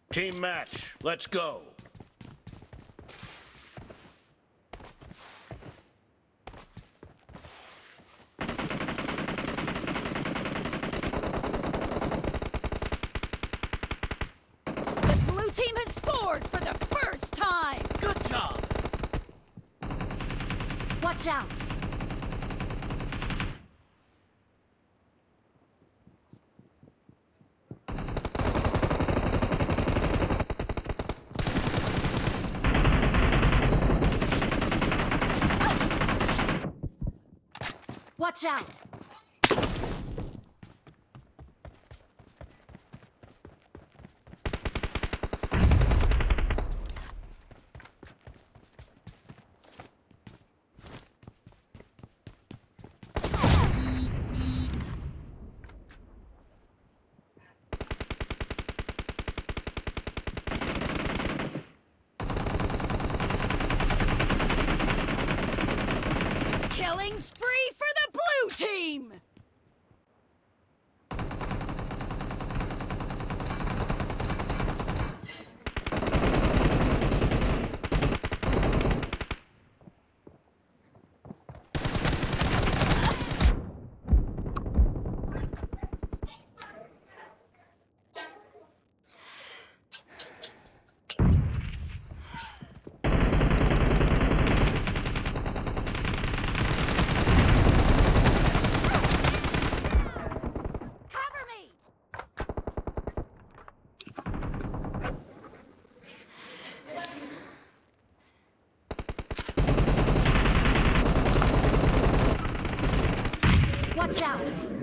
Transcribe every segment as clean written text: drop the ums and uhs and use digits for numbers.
Team match, let's go. The blue team has scored for the first time! Good job. Watch out! Watch out! Killing spree for the blue team! Cover me! Watch out!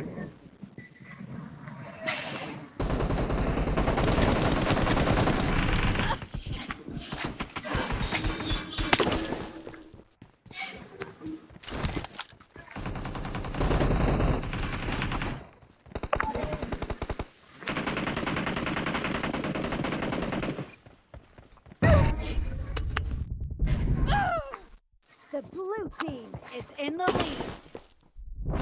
The blue team is in the lead.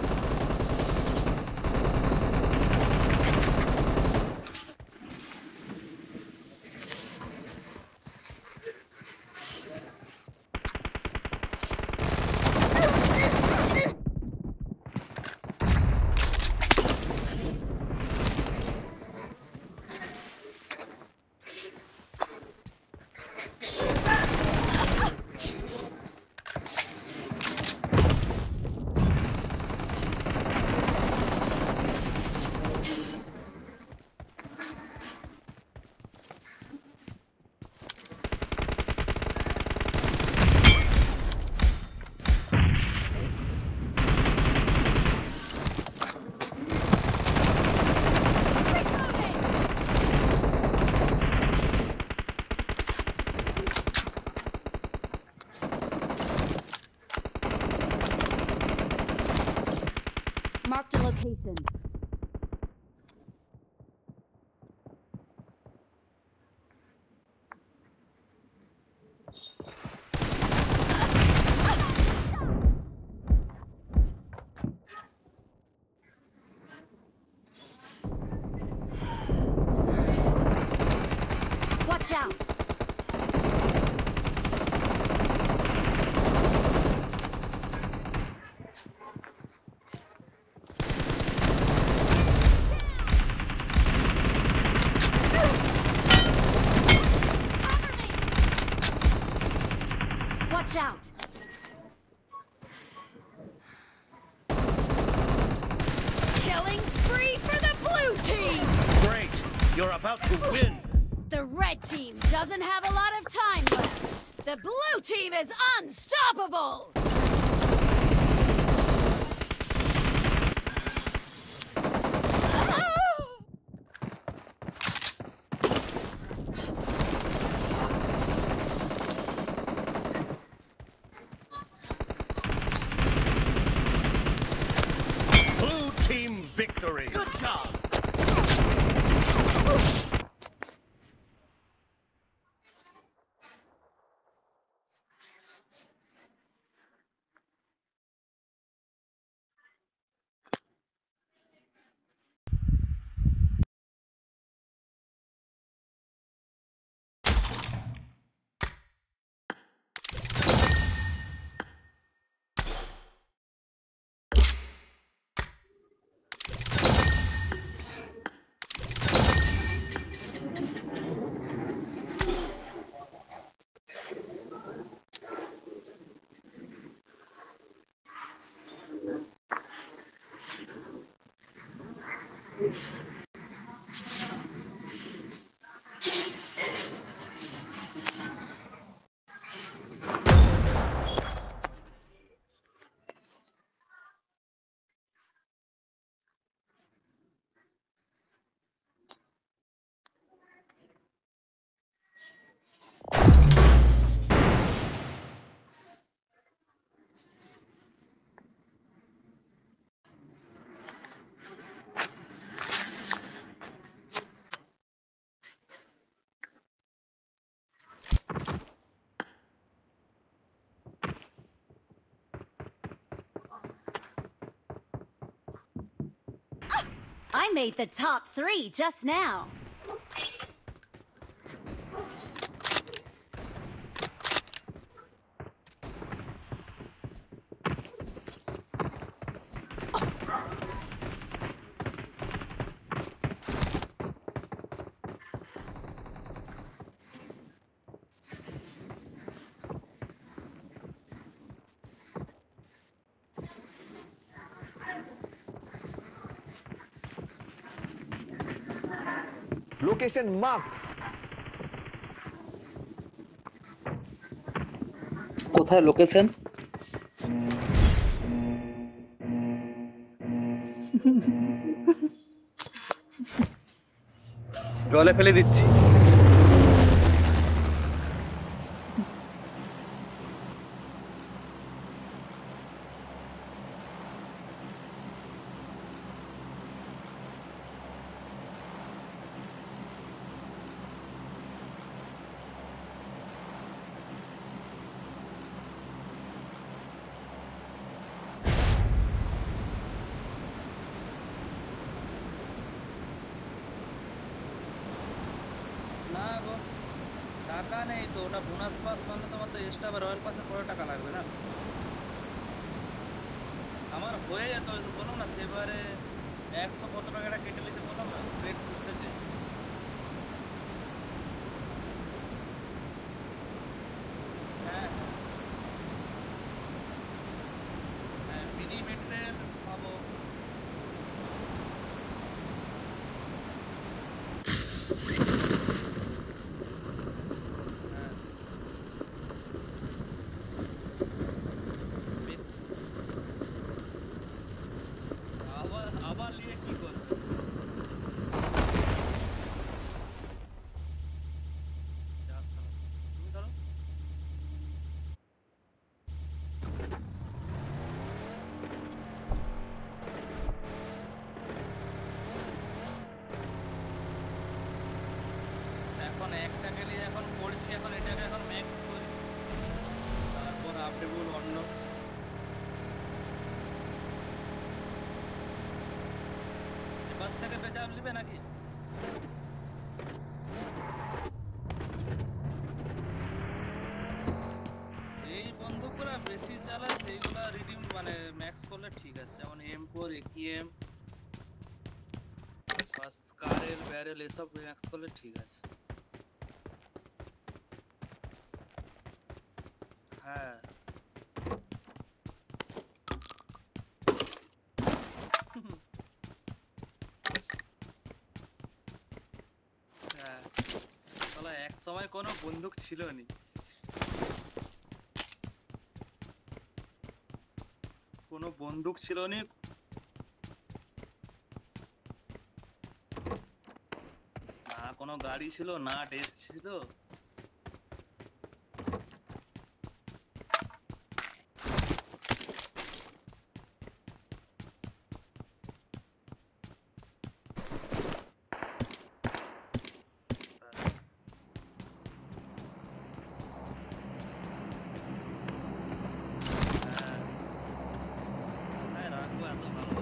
Mark the location. Watch out! Watch out! Killing spree for the blue team! Great, you're about to win. The red team doesn't have a lot of time left. The blue team is unstoppable! Blue team victory. Good job. I made the top 3 just now. Location marked. কোথায় location? জলে ফেলে দিচ্ছি। না গো, টাকা নেই তো। ওটা bonus pass মানে তোমার তো এক্সট্রা বা রয়্যাল পাসে পরে টাকা লাগবে না। আমার হয়ে যেত, বললাম না সেবারে 100 কত টাকাটা কেটে লিসে, বললাম না পেট করতেছে। হ্যাঁ হ্যাঁ, মিনি মেট্রের পাবো। হ্যাঁ, আবার আবার নিয়ে কি করবে? যা শালা। তুমি ধরো। এখন একটা গেলে এখন করছি, এখন এটাকে এখন ম্যাক্স করি, তারপর আপডেবল অন্য। বাস থেকে বেচাপ নিবে নাকি? এই বন্দুকগুলো বেশি চালায় সেইগুলো রিডিম মানে ম্যাক্স করলে ঠিক আছে, যেমন M4 AKM বা স্কারের ব্যারেল এসব ম্যাক্স করলে ঠিক আছে। হ্যাঁ হ্যাঁ, শালা এক সময় কোনো বন্দুক ছিল নি, কোনো বন্দুক ছিল নি, না কোনো গাড়ি ছিল না ড্রেস ছিল। হ্যাঁ হ্যাঁ, রাখবো, এত ভালো।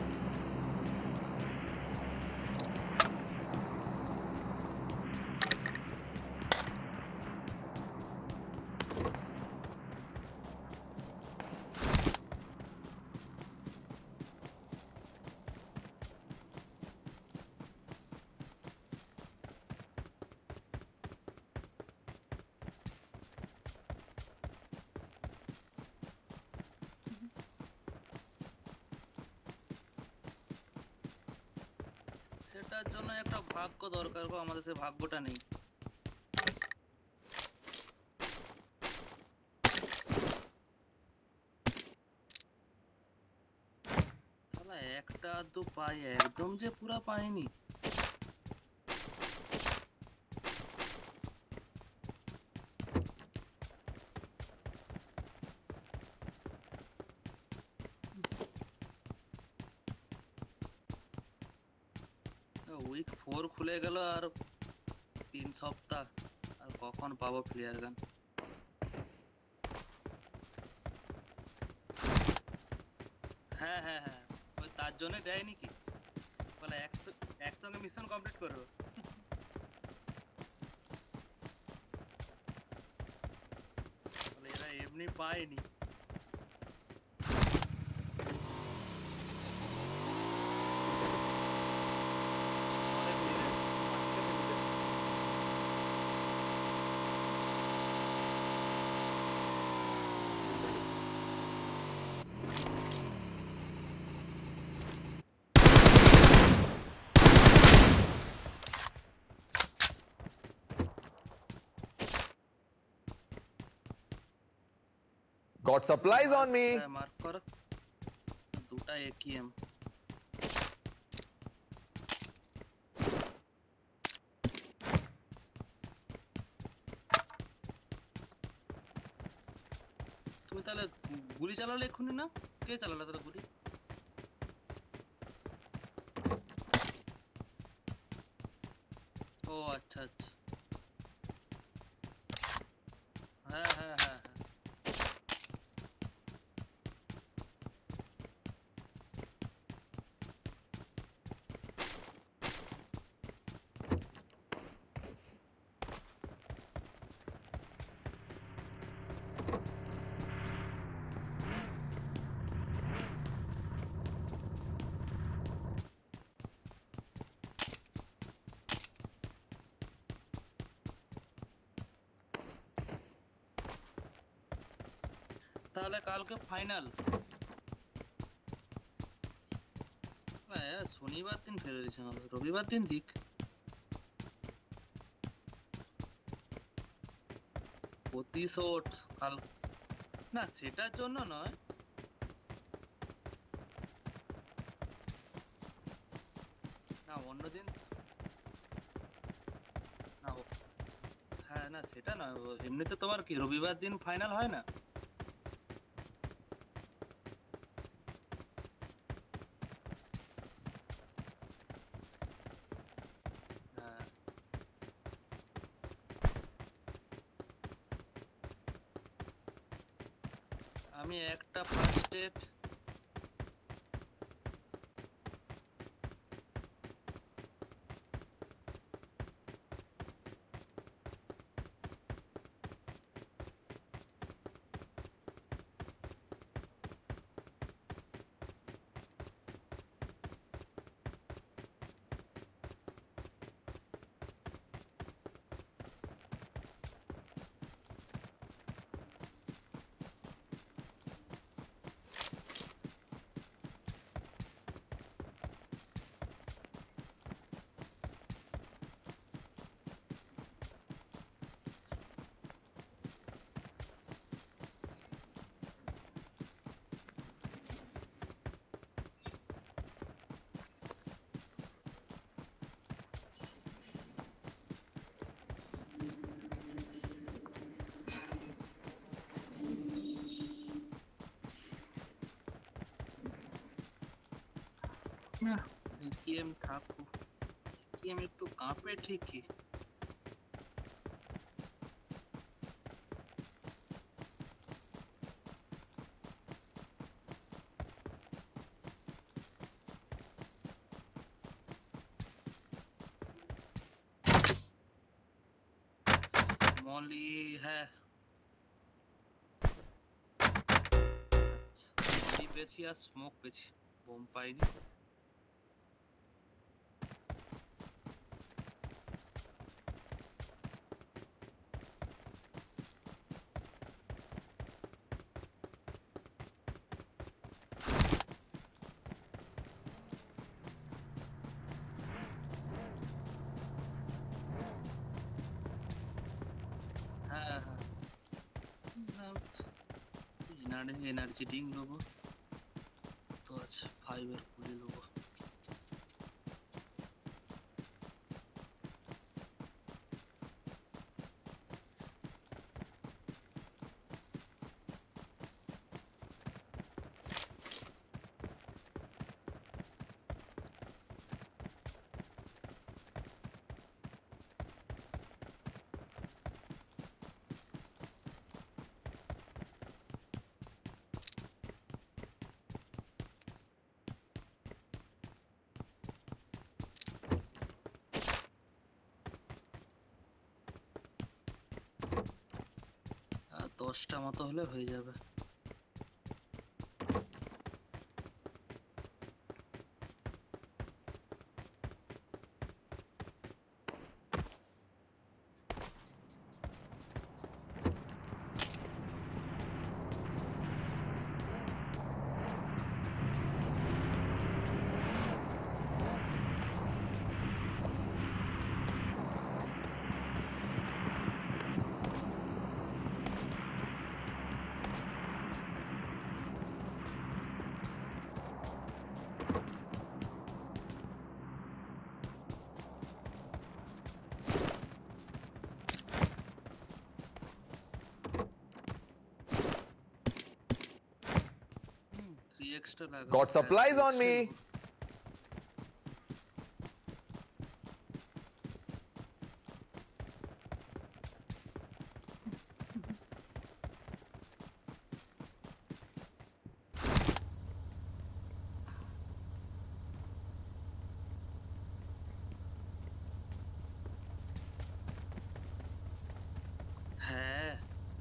সেটার জন্য একটা ভাগ্য দরকার গো, আমাদের সে ভাগ্যটা নেই। শালা একটা আধটু পাই, একদম যে পুরা পাইনি। উইক 4 খুলে গেল আর 3 সপ্তাহ, আর কখন পাবো প্লেয়ার গান? হ্যাঁ হ্যাঁ হ্যাঁ, ওই তার জন্য দেয়নি কি, বলে একসঙ্গে মিশন কমপ্লিট করবো। বলে এরা এমনি পায়নি। Got supplies on me. Mark কর, দুটা এটিএম। তুমি তাহলে গুলি চালালে এক্ষুনি না? কে চালালো তাহলে গুলি? ও আচ্ছা আচ্ছা, হ্যাঁ হ্যাঁ হ্যাঁ হ্যাঁ। তাহলে কালকে ফাইনাল। শনিবার দিন ফেলে দিচ্ছে, আমাদের রবিবার দিন দিক। প্রতিশোধ কাল, না সেটার জন্য নয়, না অন্যদিন, না হ্যাঁ না সেটা নয়, এমনিতে তোমার কি রবিবার দিন ফাইনাল হয় না? হ্যাঁ। আমি একটা ফার্স্ট এড, না এটিএম থাকুক, এটিএম একটু কাঁপে ঠিকই। মলি হ্যাঁ, মলি পেয়েছি আর স্মোক পেয়েছি, বোম পাইনি। এনার্জি ড্রিঙ্ক নেবো, তো আচ্ছা 5 এর গুলি নেবো। আর 10টা মতো হলে হয়ে যাবে। হুম, 3x টা লাগাবো। Got supplies হ্যাঁ, on 3x me. নেবো। হ্যাঁ,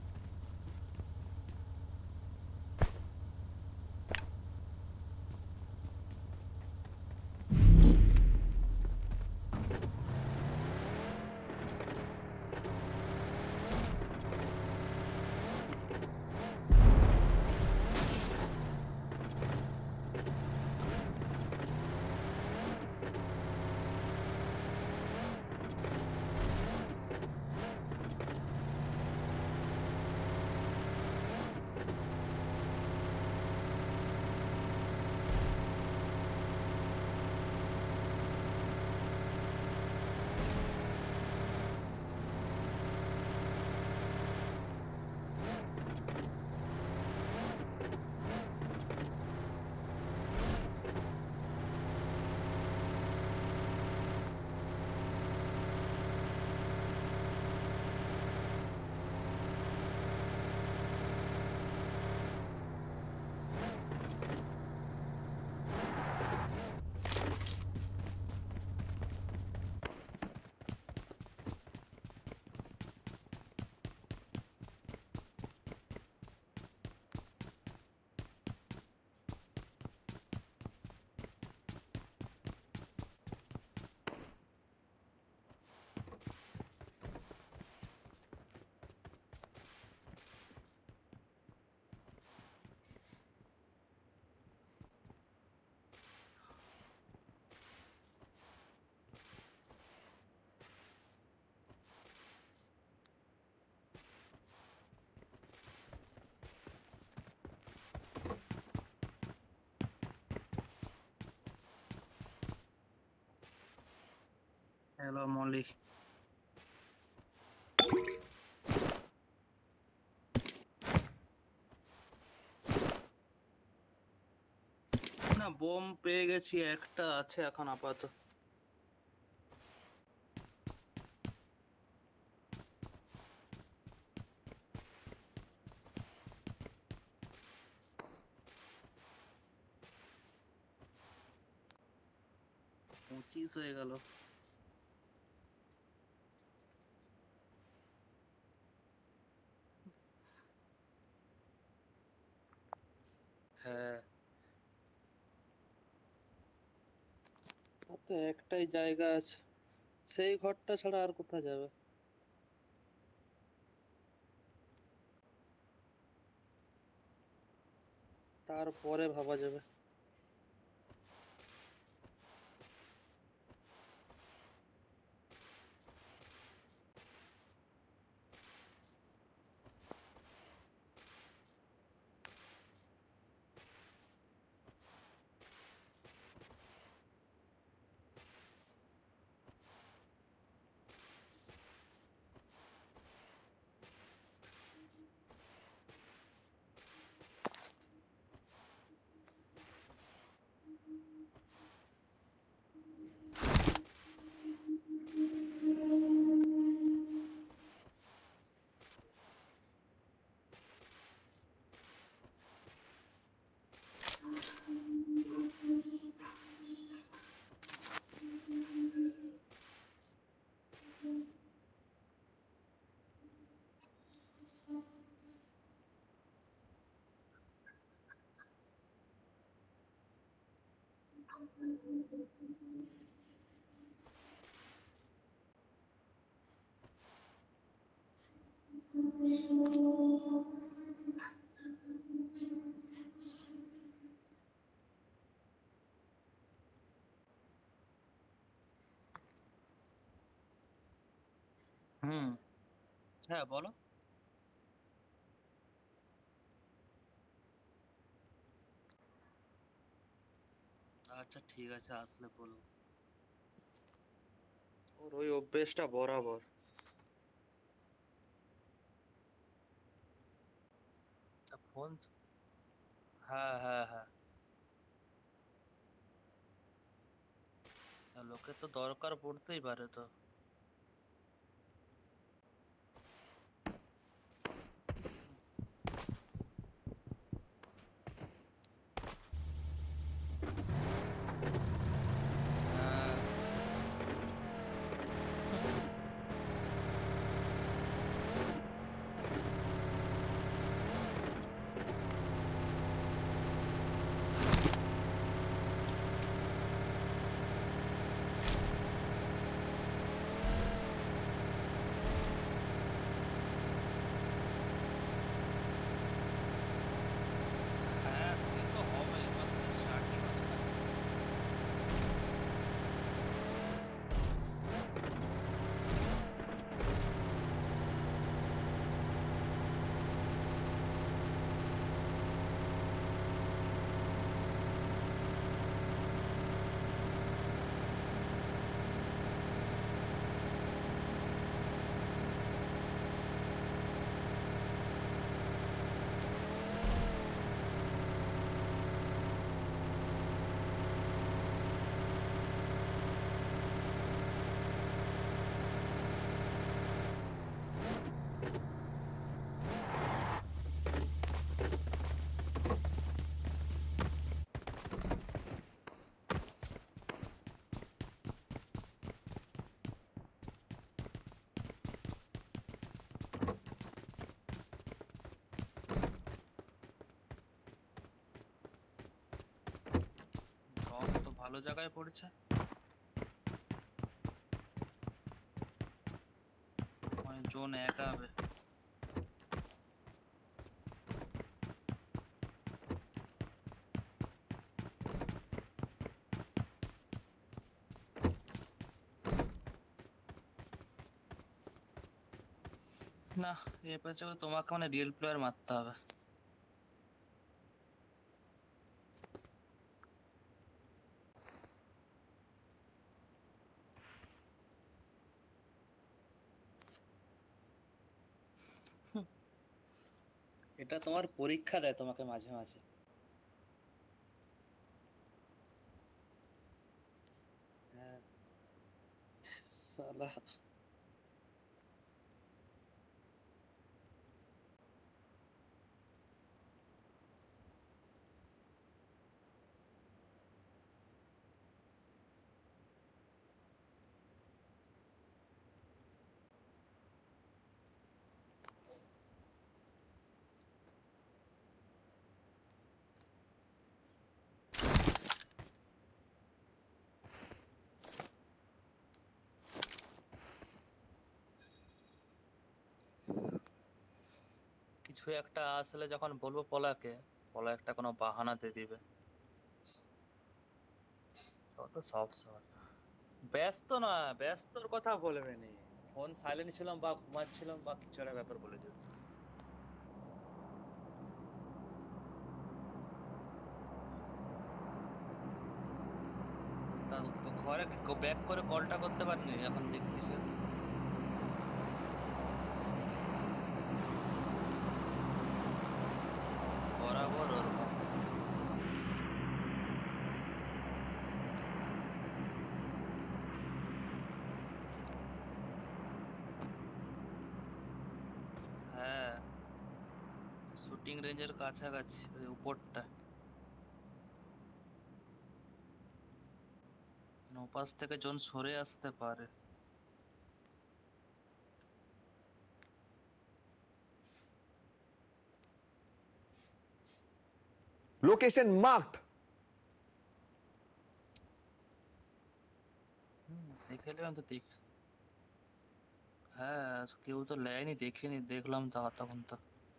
হ্যালো মলি। না, বোম পেয়ে গেছি, একটা আছে এখন আপাতত। পঁচিশ হয়ে গেল। হ্যাঁ, তো একটাই জায়গা আছে, সেই ঘরটা ছাড়া আর কোথায় যাবে? তারপরে ভাবা যাবে। হুম। হ্যাঁ, বলো। আচ্ছা ঠিক আছে, আসলে বলবো। ওর ওই অভ্যেসটা বরাবর। ফোন। হ্যাঁ হ্যাঁ হ্যাঁ। লোকের তো দরকার পড়তেই পারে তো। হ্যাঁ। হ্যাঁ, সে তো হবেই, মাত্র স্টার্টিং হচ্ছে না। ড্রপ তো ভালো জায়গায় পড়েছে। মানে জোন একাবে। না, এ পেছে তোমাকে মানে রিয়েল প্লেয়ার মারতে হবে। এটা তোমার পরীক্ষা দেয় তোমাকে মাঝে মাঝে। হ্যাঁ। সালা। কিছু একটা আসলে যখন বলবো পলাকে, পলা একটা কোনো বাহানা দিয়ে দিবে। ও তো সব সময় ব্যস্ত না, ব্যস্তর কথা বলবে নি। ফোন সাইলেন্ট ছিলাম বা ঘুমাচ্ছিলাম বা কিছু একটা ব্যাপার বলে দিত। তা ঘরে ব্যাক করে কলটা করতে পারিনি, এখন দেখতেছি। বরাবর ওরকম। হ্যাঁ, শুটিং রেঞ্জের কাছাকাছি ওই উপরটা। ওপাশ থেকে জন সরে আসতে পারে। Location marked. দেখে নিলাম তো দেখ, হ্যাঁ কেউ তো নেয়নি, দেখিনি, দেখলাম তো তখন তো।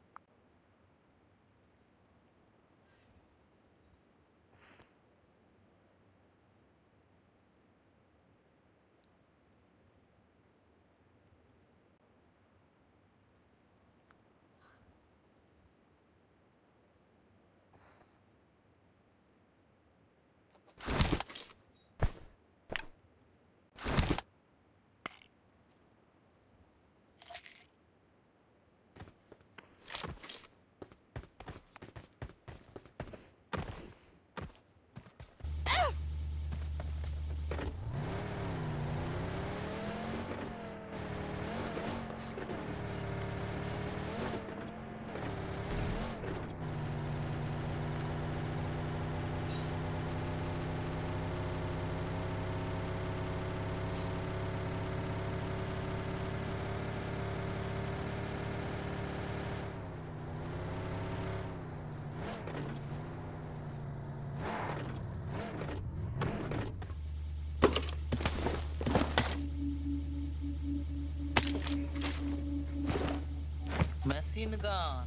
মেশিন গান,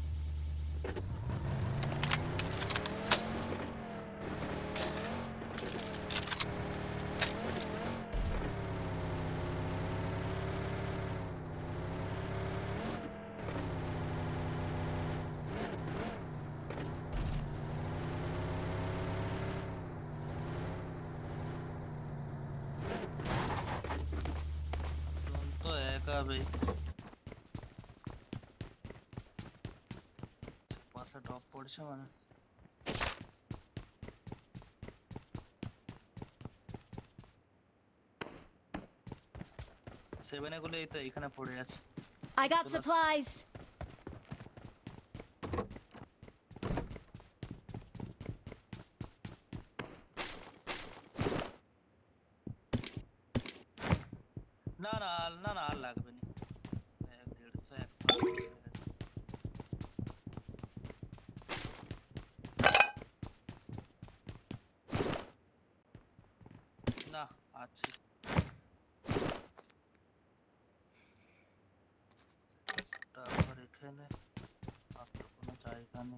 তো একাবে পাশে ড্রপ পড়ছে মানে। সেভেনে গুলো এই তো এখানে পড়ে আছে। I got supplies. না না না না, আর লাগবে না, 150 100 হয়ে গেছে। না আছে, আবার এখানে আর তো কোনো জায়গা নেই।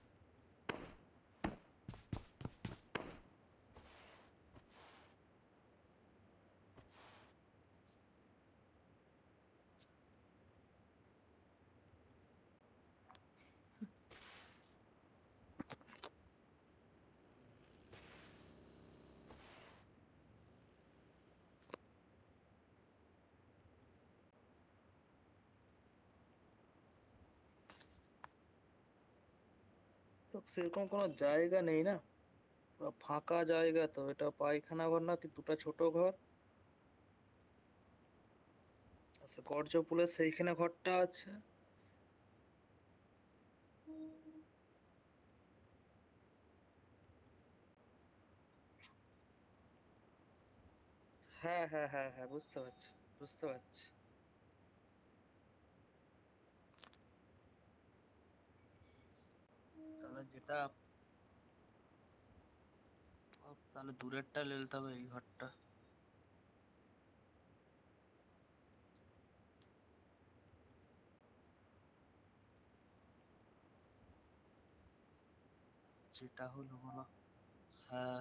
তো সেরকম কোনো জায়গা নেই না, পুরো ফাঁকা জায়গা। তো এটা পায়খানা ঘর না কি দুটো ছোট ঘর, আচ্ছা গর্জপুলের সেইখানে ঘরটা আছে। হ্যাঁ হ্যাঁ হ্যাঁ হ্যাঁ, বুঝতে পারছি বুঝতে পারছি। তাহলে যেটা, তাহলে দূরেরটা নিতে হবে, এই ঘরটা। যেটা হলো বলো। হ্যাঁ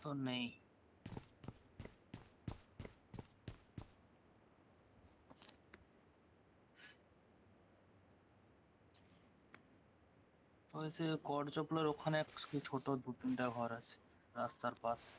তো নেই। ওই যে গড় চপলার ওখানে ছোট 2-3টা ঘর আছে রাস্তার পাশে।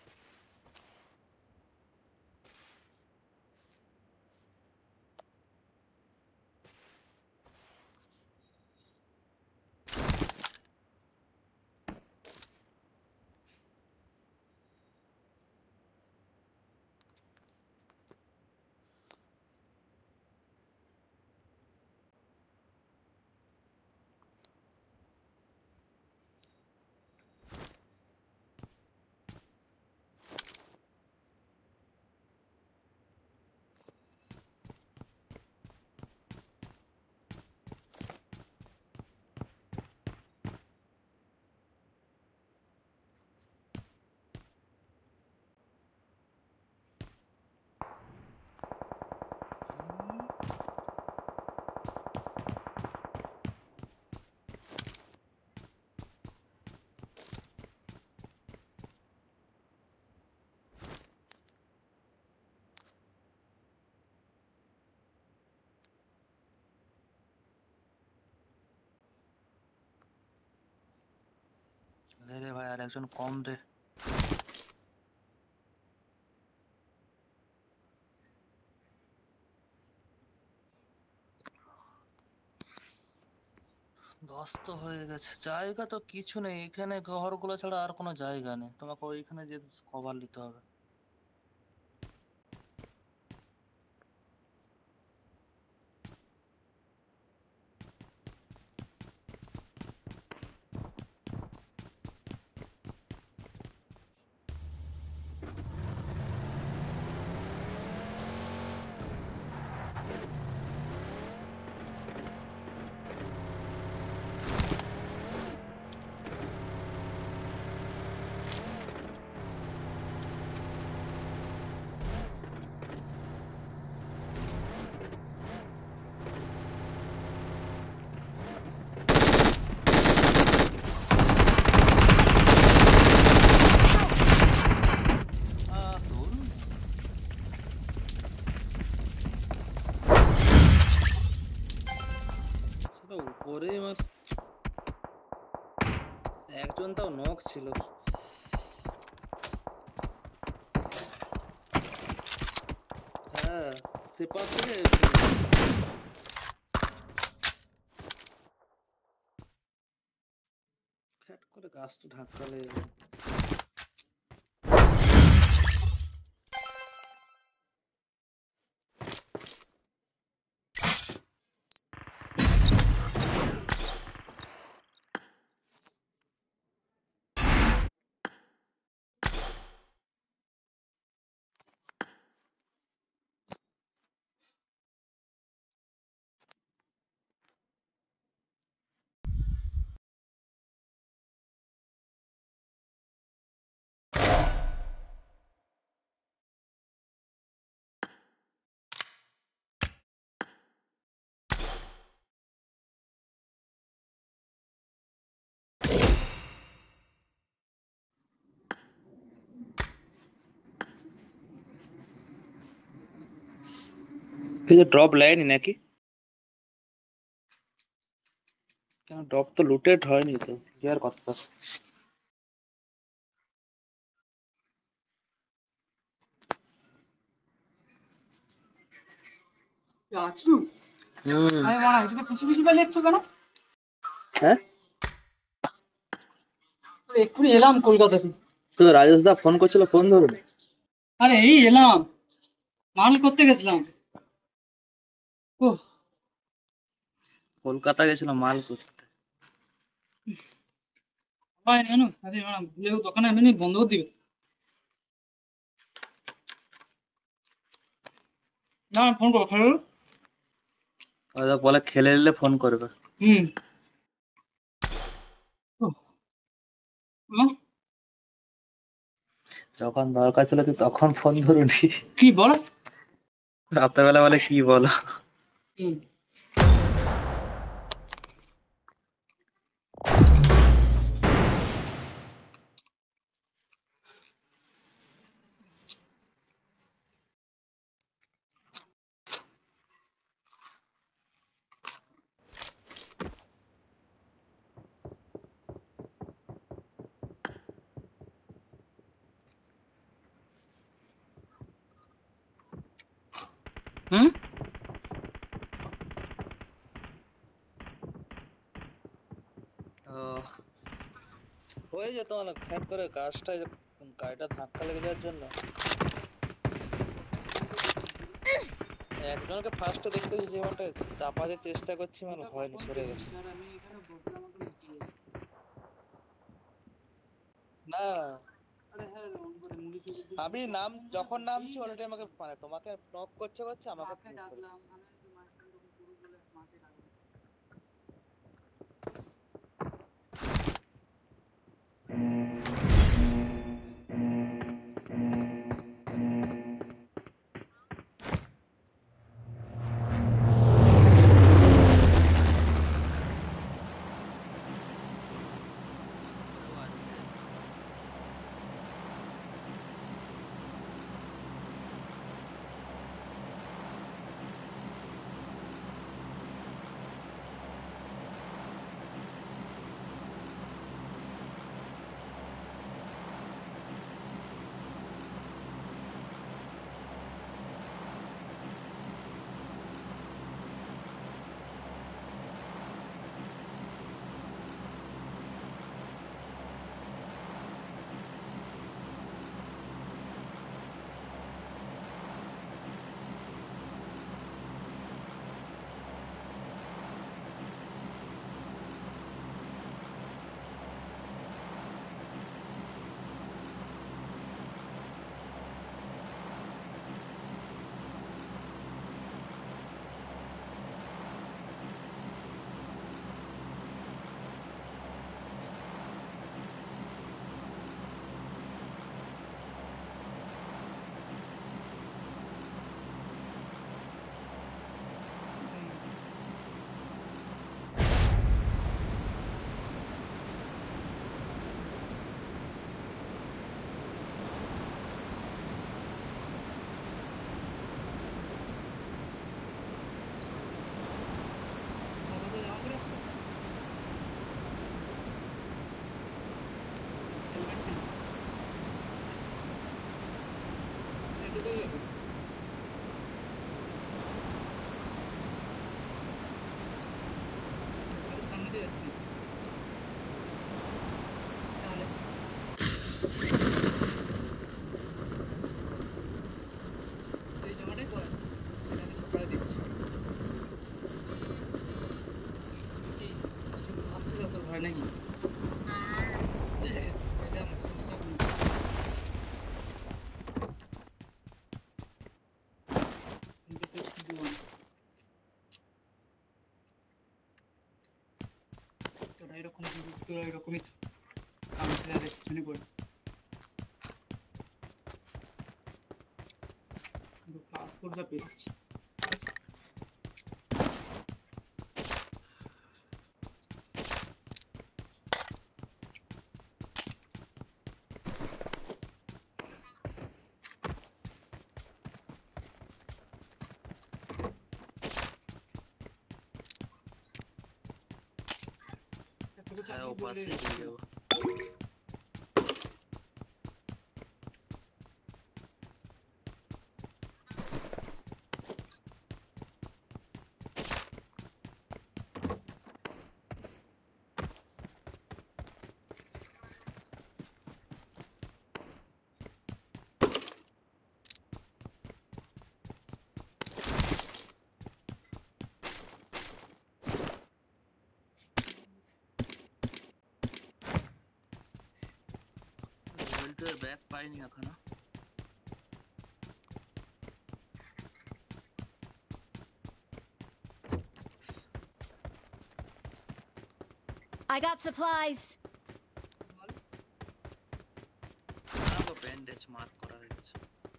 রে ভাই আর একজন কম রে। ধ্বস্ত হয়ে গেছে, জায়গা তো কিছু নেই এখানে, ঘরগুলো ছাড়া আর কোনো জায়গা নেই, তোমাকে ওইখানে যে কভার নিতে হবে। উপরে একজন তাও নক ছিল। হ্যাঁ সে পাশ থেকে ফ্যাট করে গাছটা ধাক্কালে। ড্রপ লাইনি নাকি? কেন ড্রপ তো লুটেড হয়নি তো, কি আর কথা। হ্যাঁ এক্ষুনি এলাম কলকাতা থেকে। তো রাজেশ দা ফোন করছিল, ফোন ধরুন। আরে এই এলাম, মাল করতে গেছিলাম। কলকাতা গেছিলাম মাল করতে। ভাই জানো আরে ভুলে দোকানে এমনি বন্ধ করে দিবে না, ফোন করো খেলো। বলে খেলে নিলে ফোন করবে। হুম যখন দরকার ছিল তুই তখন ফোন ধরুনি। কি বল? রাত্রেবেলা বলে কি বলো। হুম হয়ে যেত অনেক খ্যাট করে গাড়িটা ধাক্কা লেগে যাওয়ার জন্য একজনকে ফার্স্টে দেখতেছি যেমনটা চাপাতে চেষ্টা করছি মানে হয়নি সরে গেছে না আমি নাম যখন নামছি অলরেডি আমাকে মানে তোমাকে নক করছে আমাকে ফিনিশ করে নাকি এটা আমার সমস্যা তোরা এরকমই কাম ছেড়ে পিছনে পড়ে পাসপোর্টটা পেয়েছি হ্যাঁ ও পাশে দিয়ে যাবো ব্যাগ পাইনি এখনো I got supplies. আমাকে ব্যান্ডেজ মার্ক করা হয়েছে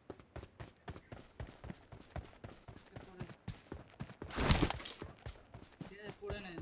পড়ে নেই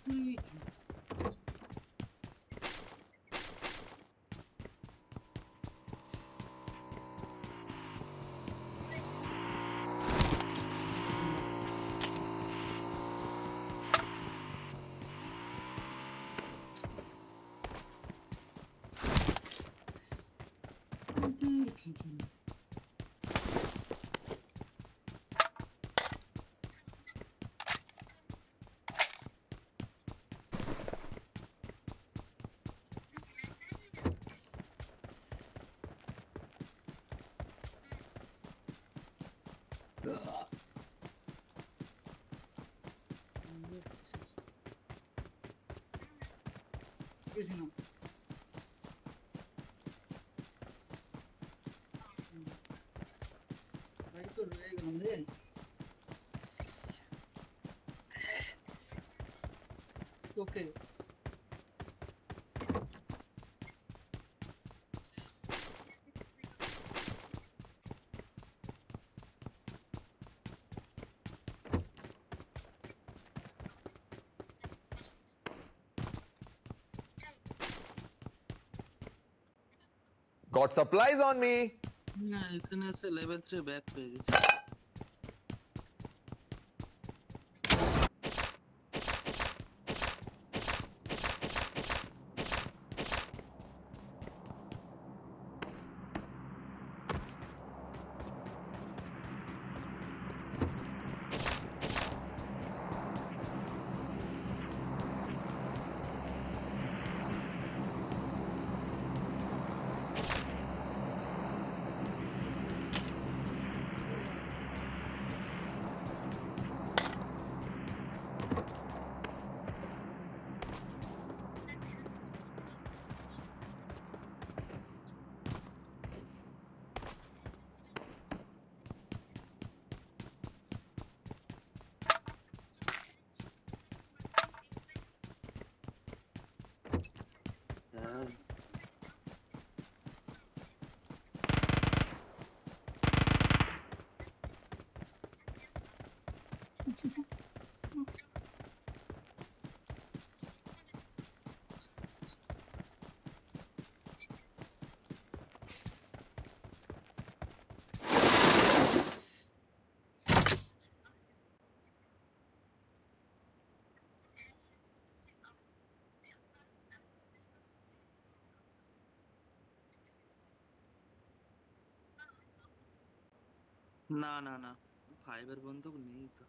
Okay. Got supplies on me. না এখানে আছে লেভেল 3 ব্যাক পেয়ে গেছি হ্যাঁ না না না 5 এর বন্দুক নেই তো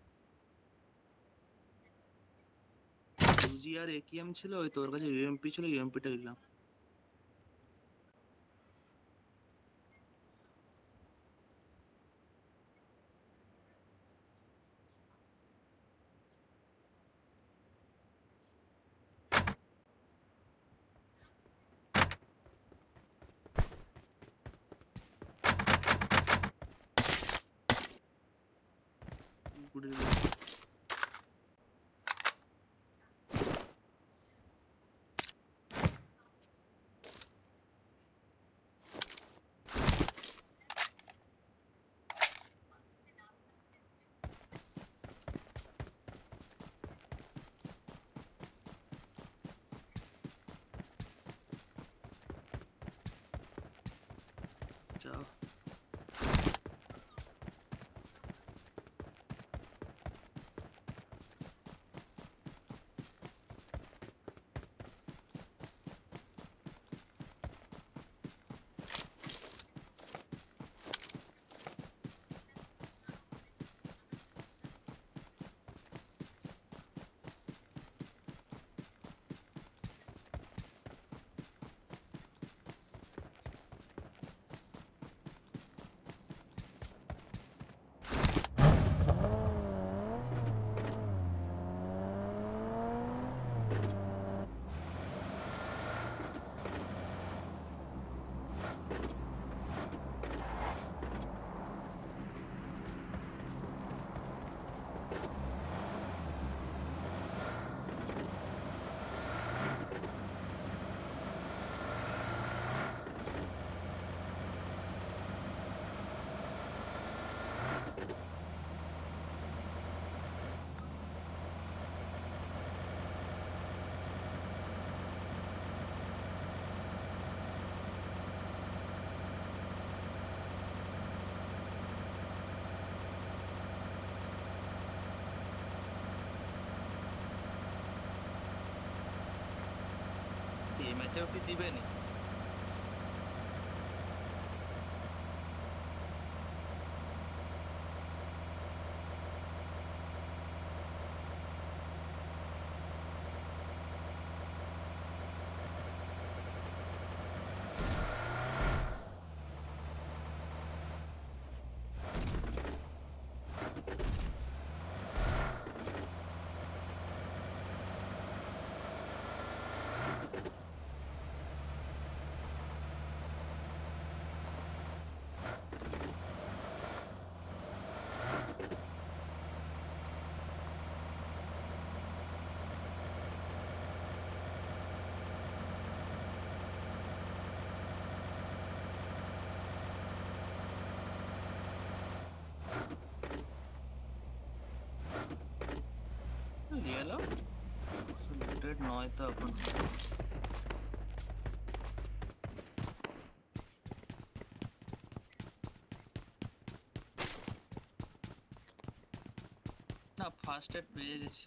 ইউজি আর একেএম ছিল ওই তোর কাছে ইউএমপি ছিল ইউএমপিটা নিলাম গুড যাও মেটেওটি দিবেনি। নিয়ে এলো লুটেড নয় তো এখন। না ফার্স্ট এড পেয়ে গেছি।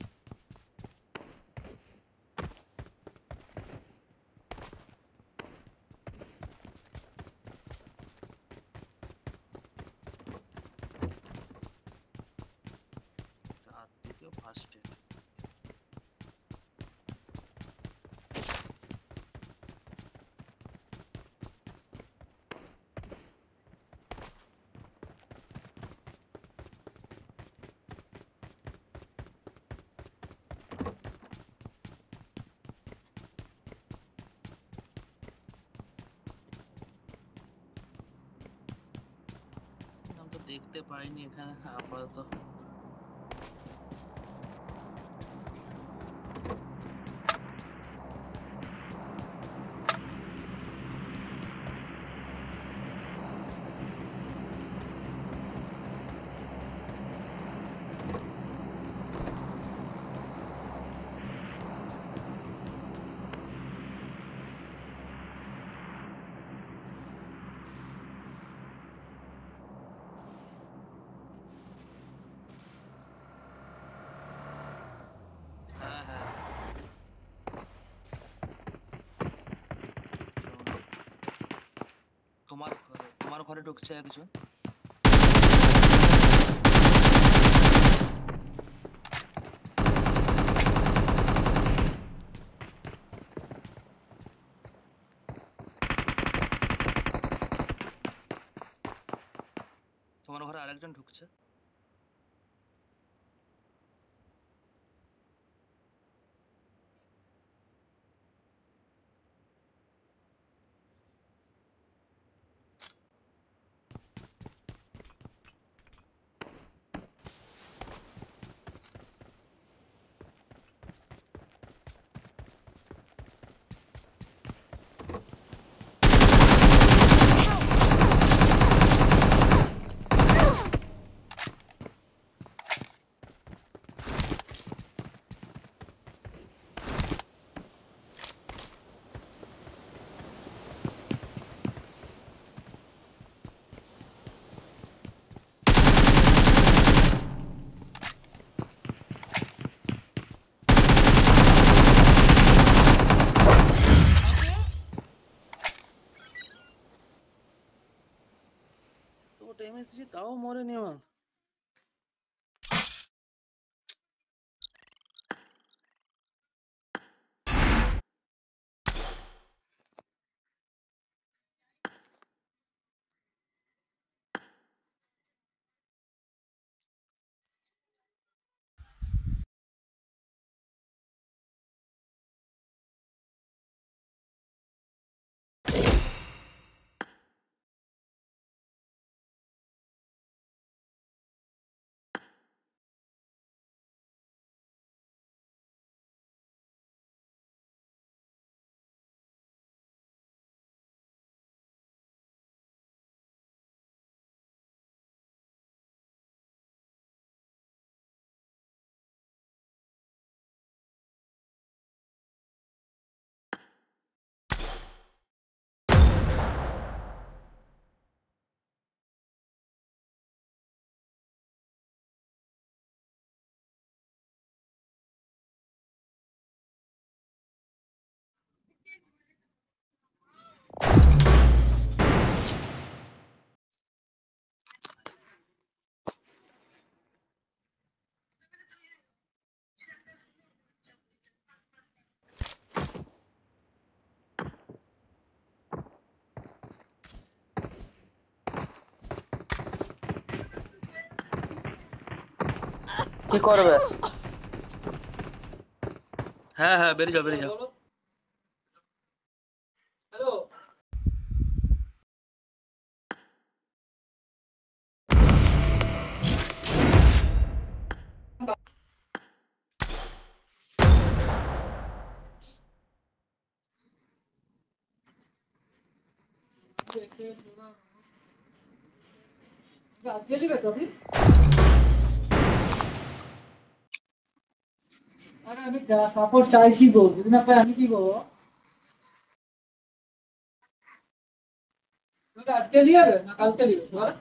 তার থেকেও ফার্স্ট এড। আমি তো দেখতে পাইনি এখানে আপাতত। হ্যাঁ হ্যাঁ তোমার ঘরে ঢুকছে একজন। তোমার ঘরে আরেকজন ঢুকছে। তো ড্যামেজ দিয়েছি তাও মরেনি আমার। কি করবে? হ্যাঁ হ্যাঁ বেরিয়ে যাও বেরিয়ে যাও। আরে আমি সাপোর্ট চাইছি গো, যদি না পাই আমি কি করবো? তোকে আজকে দিয়ে যাবে না কালকে দিবে বল?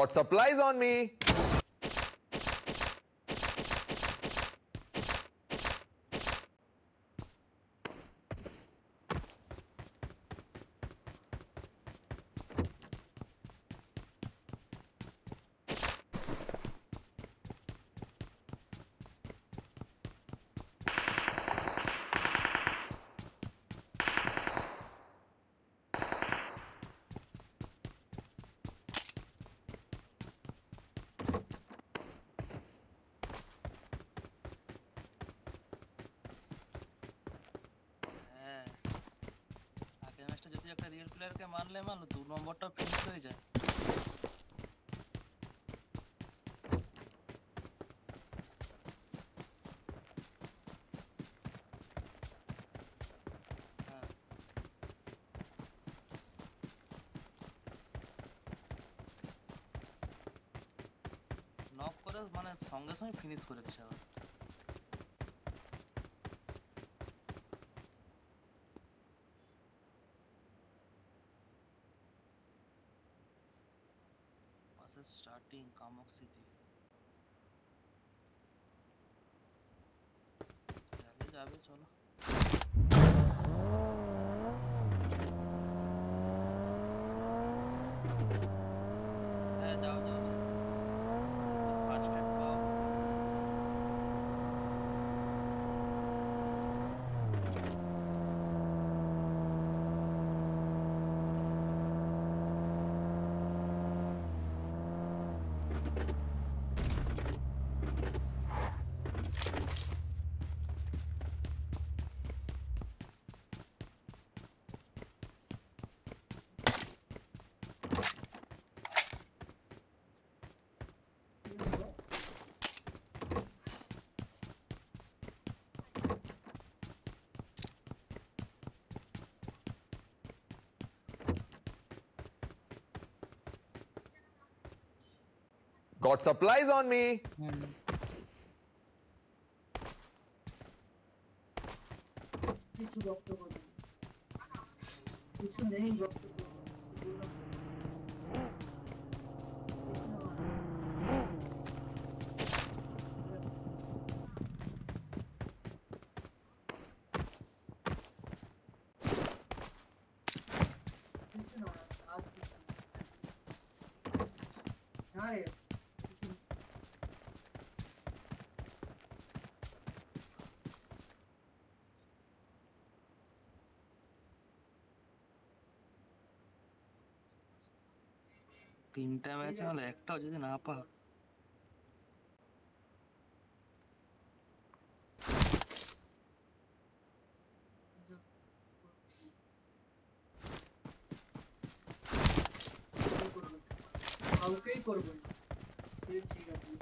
Got supplies on me. হ্যাঁ আগের ম্যাচটা যদি একটা রিয়েল প্লেয়ারকে মারলে মারলো 2 নম্বরটা ফিনিশ হয়ে যায়। হ্যাঁ নক করে মানে সঙ্গে সঙ্গে ফিনিশ করে দিছে আবার। পাসের স্টার্টিং কামক্সি দিয়ে যাবে যাবে চলো। হ্যাঁ যাও যাও যাও ফার্স্ট এড পাও। Got supplies on me. কিছু বক্তব্য নেই। কিছু নেই বক্তব্য। কিছু না, আর কিছু না। না রে, কিছু না। তিনটা ম্যাচ হলে একটাও যদি না পাও কাউকেই করবো না। ঠিক আছে।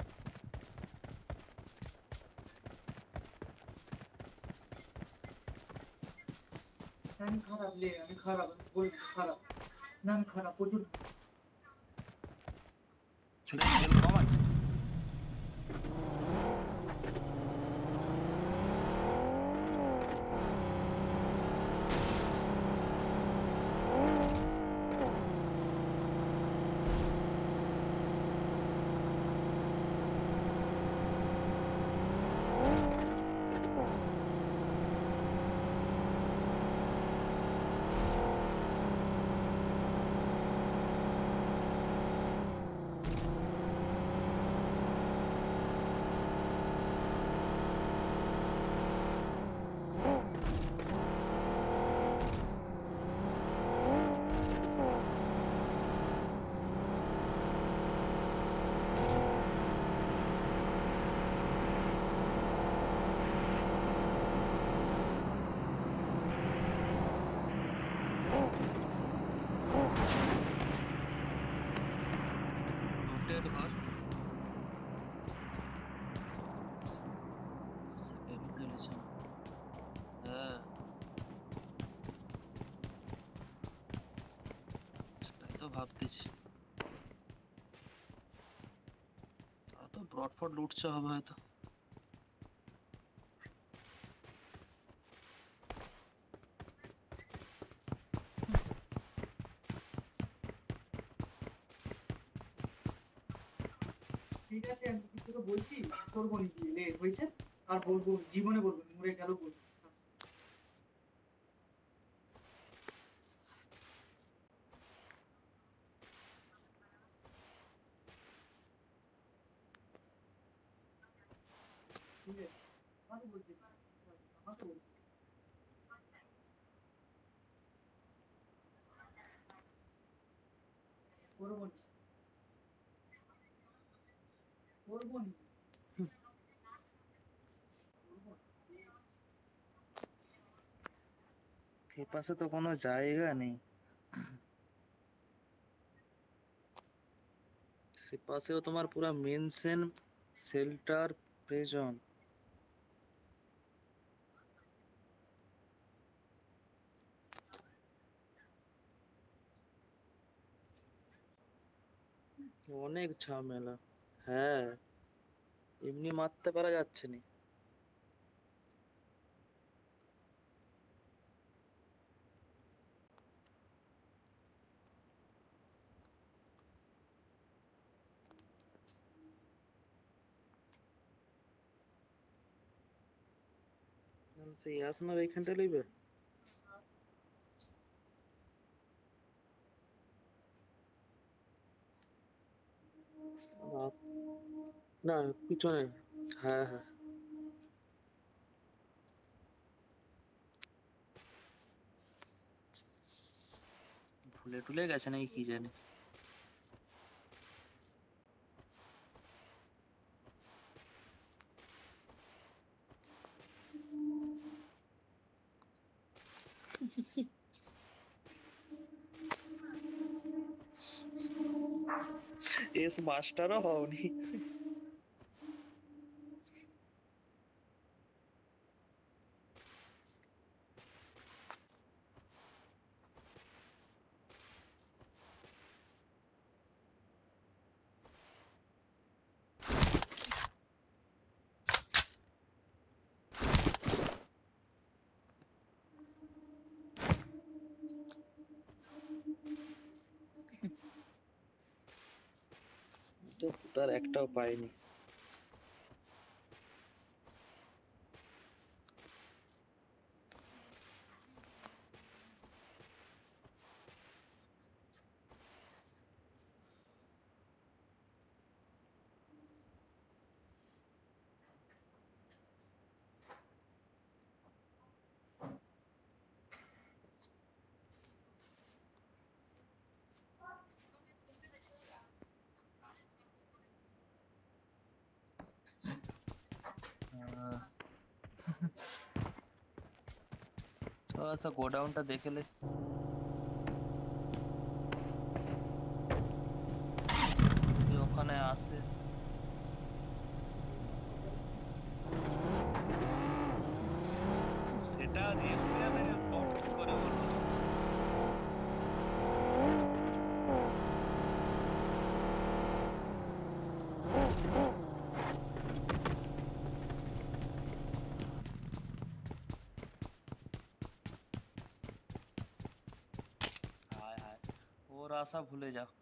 আমি খারাপ লে, আমি খারাপ, বলছি খারাপ। না আমি খারাপ, প্রচুর ছেলে খেল কম আছে। রোটেট ঘর সেকেন্ড খেলেছে। হ্যাঁ সেটাই তো ভাবতেছি। তারা তো ব্রডফোর্ড লুটছে হবে হয়তো। ঠিক আছে আমি তোকে বলছি করবো নি লে হয়েছে আর বলবো জীবনে বলবো না, মরে গেল বলবো ঠিক আছে আমাকে বলছিস আমাকে বলছিস করবো নি করবো নি করবো নি। এ পাশে তো কোনো জায়গা নেই, সে পাশেও তোমার পুরা মেনশন শেল্টার প্রিজন। অনেক ঝামেলা। হ্যাঁ, এমনি মারতে পারা যাচ্ছে না। সেই আসনার এইখানটা লইবে। না পিছনে। হ্যাঁ হ্যাঁ, ভুলে টুলে গেছে নাকি কি জানি। এস মাস্টারও হওনি। তার একটাও পাইনি। थोड़ा सा गोडाउनটা দেখলে যদি ওখানে আসে। সেটা দেখতে আমি বট করে বলবো। हाय हाय, और आशा भूले जाओ।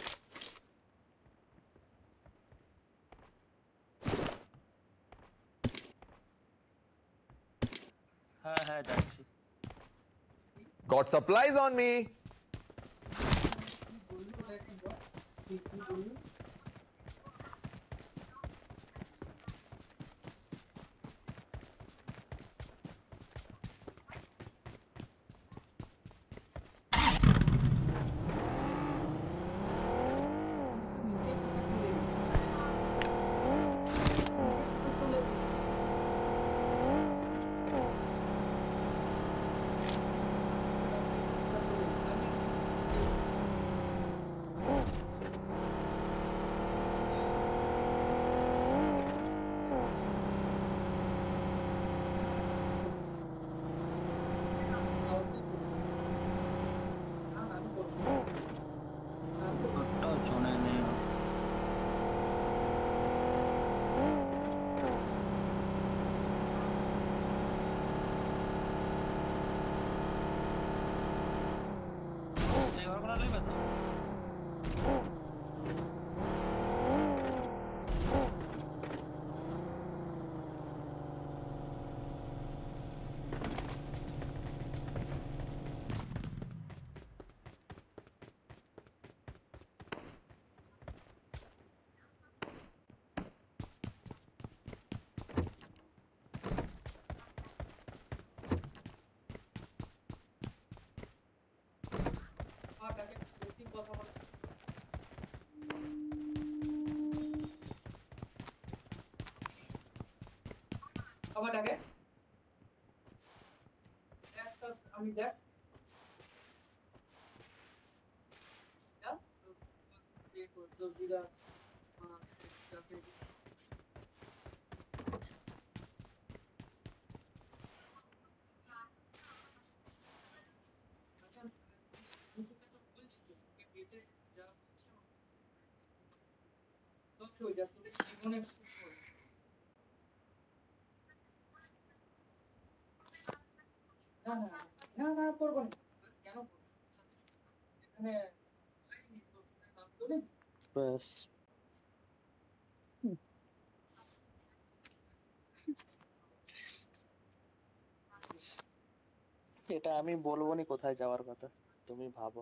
हाँ हाँ যাচ্ছি। Got supplies on me. বললো দেখ কি বললো ছোট্ট চলে নেই। এই ঘর কোনা লইবে তো? ডাকে বেশি কথা বলে বাবা ডাকে একটা আমি দেখ देखो जल्दीदा हाँ जाके अच्छा मुझे तो बोलছি তো कि बेटे जा तो हो जा তোর জীবনে না না না না করব না কেন করব এখানে তোর নাম বলে ব্যাস এটা আমি বলবো নি কোথায় যাওয়ার কথা, তুমি ভাবো।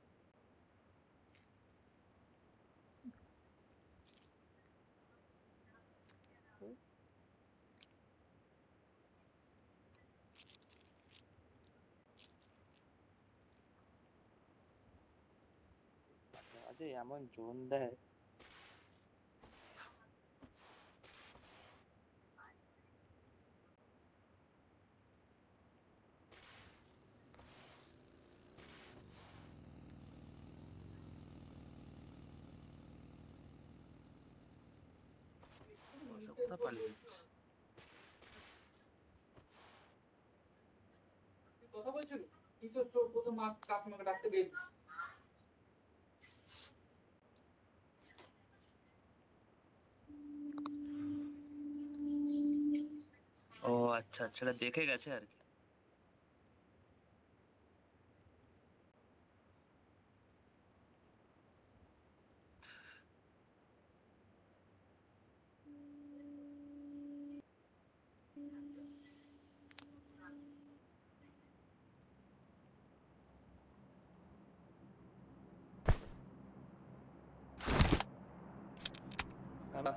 মাঝে মাঝে এমন জোন দেয়। কোথায় পালিয়ে যাচ্ছে? কথা বলছো কি তো চোখ প্রথম মা কাকিমাকে ডাকতে গেল ও আচ্ছা আচ্ছা, এটা দেখে গেছে আর কি। না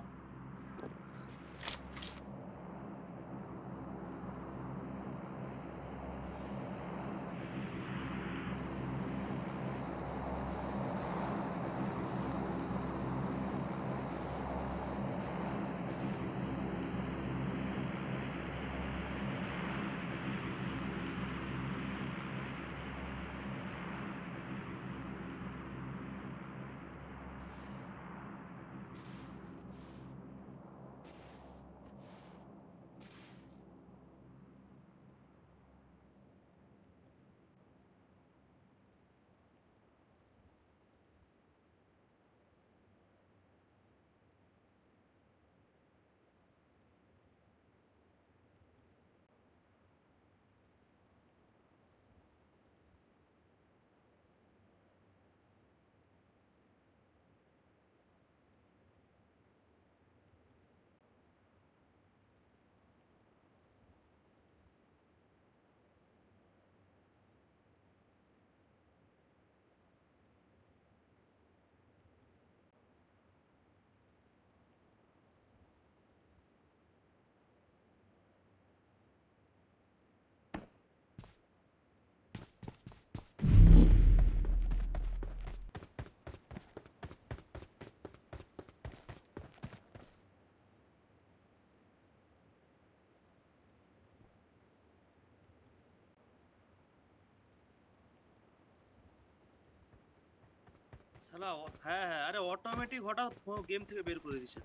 শালা হ্যাঁ হ্যাঁ, আরে অটোমেটিক হঠাৎ গেম থেকে বের করে দিছে।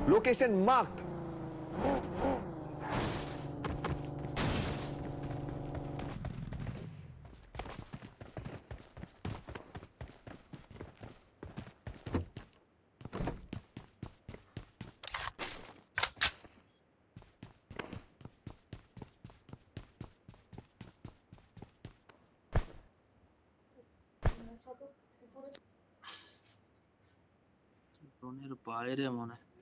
Location marked. ড্রোনের বাইরে মনে হয়।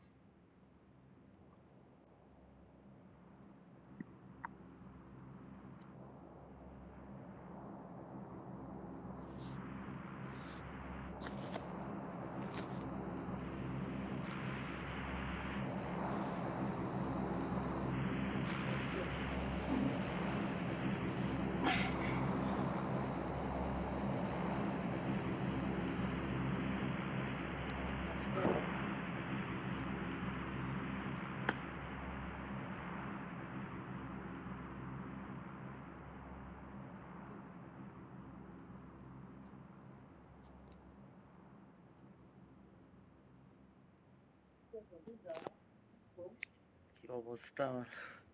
কি অবস্থা আমার।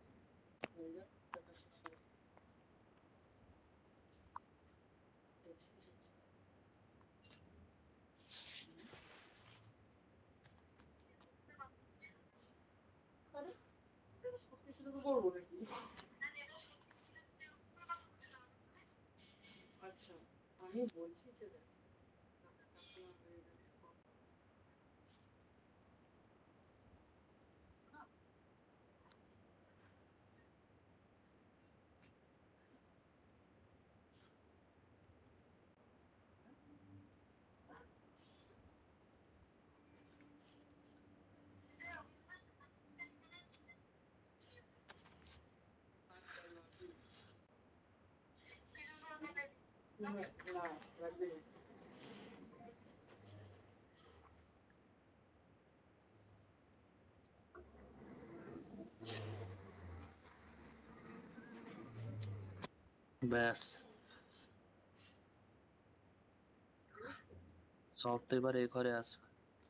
আচ্ছা আমি বলছি যে দেখ, না লাগবে না। ব্যাস সব তো এবার এ ঘরে আসবে।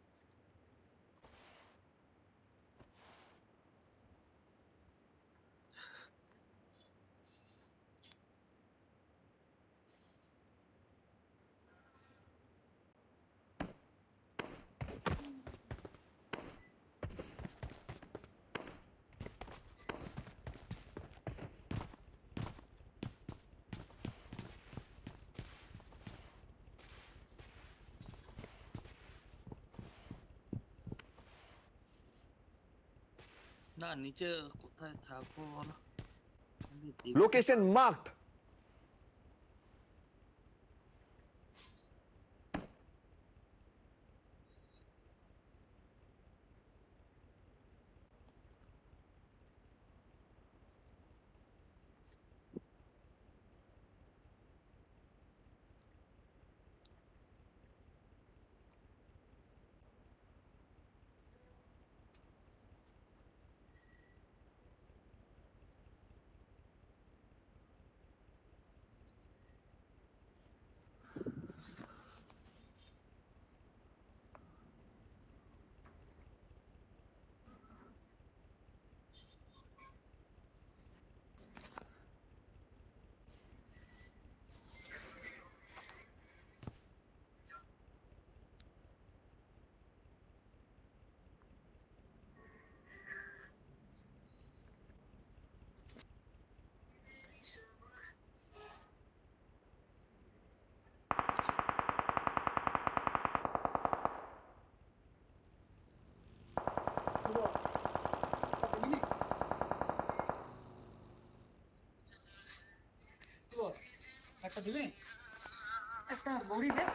না নিচে কোথায় থাকবো বলো? আমি দেখতে Location marked. একটা দিবি, একটা বড়ি দে,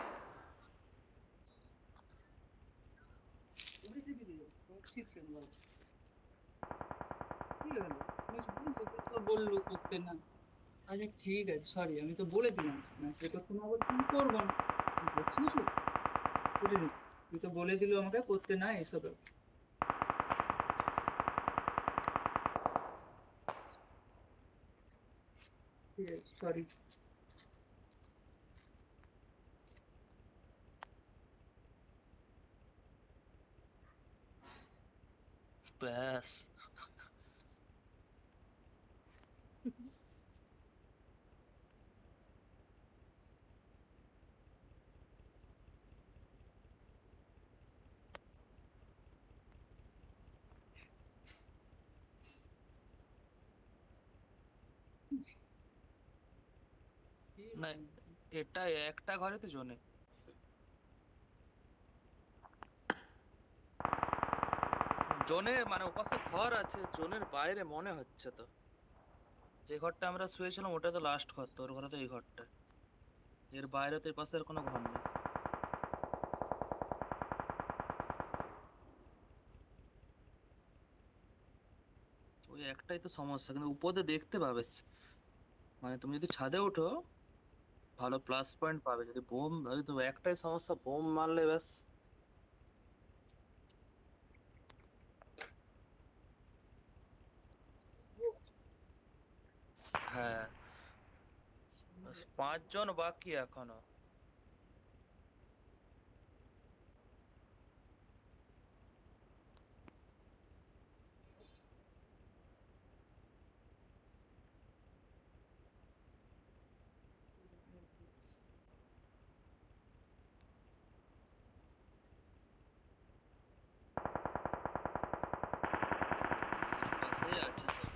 বড়ি দিবি, বলছিস কেন বল? কি হলো? তো বললো করতে না। আচ্ছা ঠিক আছে, সরি, আমি তো বলে দিলাম মেসেজ করতে না, বলছি আমি করবো না। তুই করছিস কিছু করিনি, তুই তো বলে দিল আমাকে করতে না এসব। ঠিক আছে, সরি। ব্যাস। না, এটা একটা ঘরে তো জোনে। জোনে মানে ওপাশে ঘর আছে, জোনের বাইরে মনে হচ্ছে তো। যে ঘরটা আমরা শুয়েছিলাম ওটা তো লাস্ট ঘর, তোর ঘরে তো এই ঘরটা। এর বাইরে তো এই পাশে আর কোনো ঘর নেই। ওই একটাই তো সমস্যা, কিন্তু উপরে দেখতে পাবে। মানে তুমি যদি ছাদে ওঠো ভালো প্লাস পয়েন্ট পাবে, যদি বোম, তো একটাই সমস্যা, বোম মারলে ব্যাস। হ্যাঁ, 5 জন বাকি এখনো। আশেপাশেই আছে সব।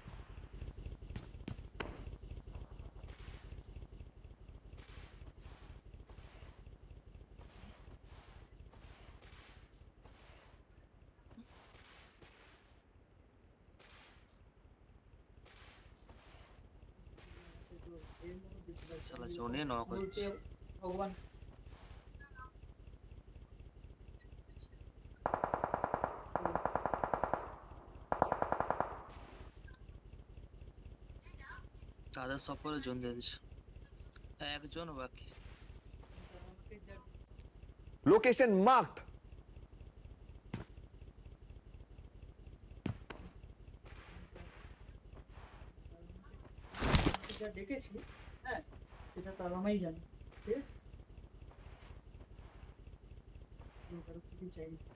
শালা জোনে নক হচ্ছে। ভগবান তাদের সব করে জোন দিয়ে দিচ্ছে। একজন বাকি। Location marked. যা দেখেছি, হ্যাঁ সেটা তার আমাই জানে, ঠিক আছে? কারো কিছু চাই না।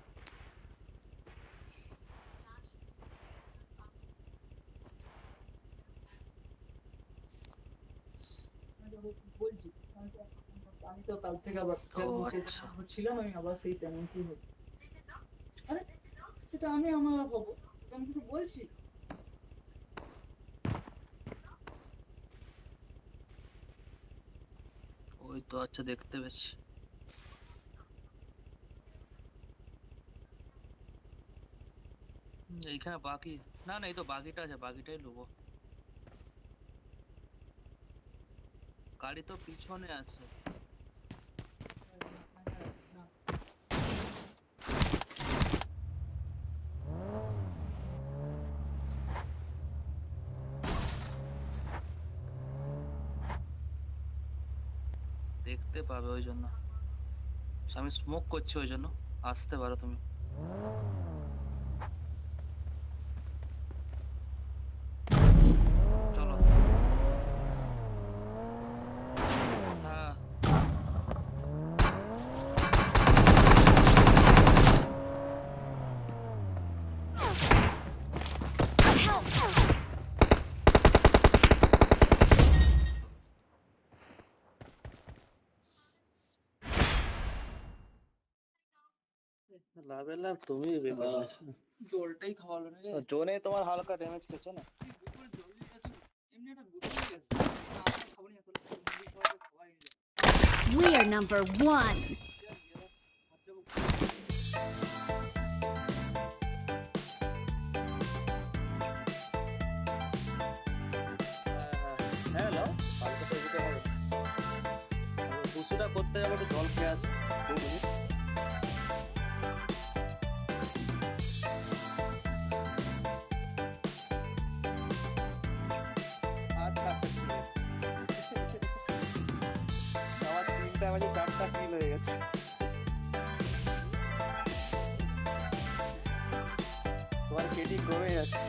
বলছি আমি তো কাল থেকে আবার আচ্ছা। হচ্ছিলাম, আমি আবার সেই তেমন কি হবো। আরে সেটা আমি আমার হবো, আমি কিছু বলছি। ওই তো আচ্ছা দেখতে পেয়েছি। এইখানে বাকি না, না এই তো বাকিটা আছে, বাকিটাই নেবো। গাড়ি তো পিছনে আছে। না দেখতে পাবে ওই জন্য আমি স্মোক করছি, ওই জন্য আসতে পারো তুমি। চলো। হ্যাঁ লাভের লাভ তুমি জলটাই খাওয়ালো না রে। জোনে তোমার হালকা ড্যামেজ খেয়েছো না। বিপুল জলদি গেছে, এমনি একটা বোতল গেছে না, খাবো না এখন, খাওয়াই যায়। We are number 1. হ্যাঁ নাও, কালকে তো দিতে হবে। দুশোটা করতে যাবো, একটু জল খেয়ে আসো 2 মিনিট। আচ্ছা আচ্ছা ঠিক আছে। আমার 3টা বাজে 4টা কিল হয়ে গেছে। তোমার কেডি কমে যাচ্ছে।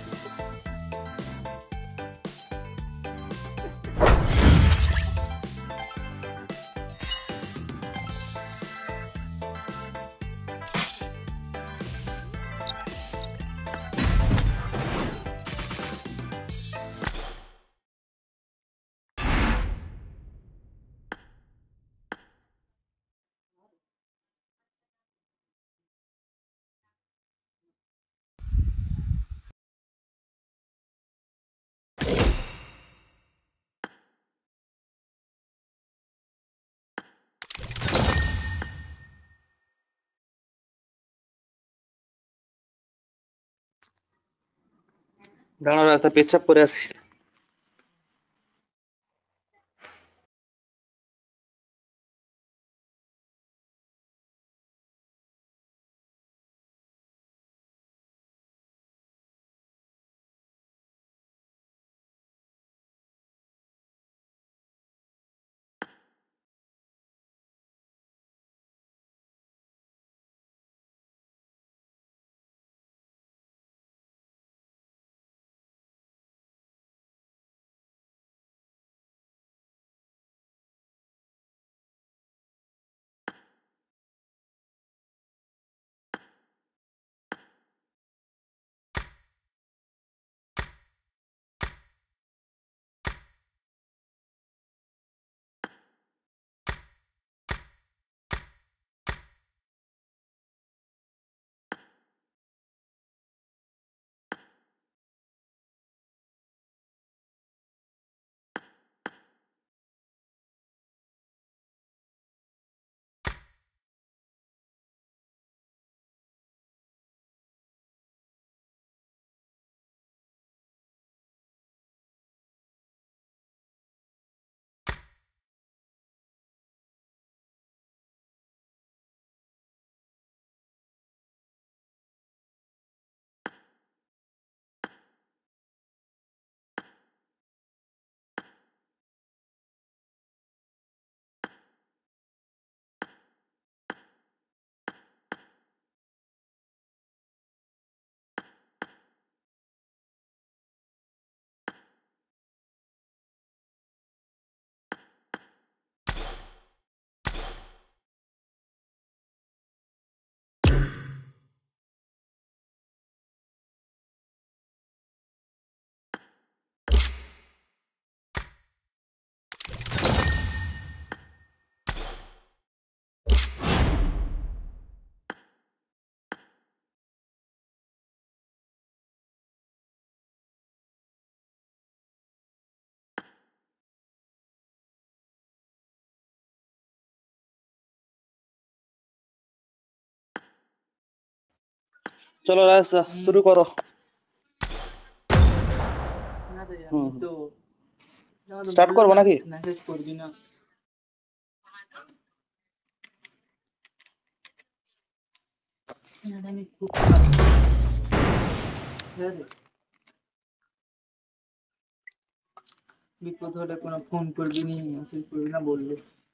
দাঁড়াও রাস্তা পেচ্ছাপ করে আসি। চলো রাস্তা শুরু করো। না রে হুম, আমি তো স্টার্ট করবো নাকি? মেসেজ করবি না। আমি খুব বিপদ হলে কোনো ফোন করবি নি, মেসেজ করবি না বললো।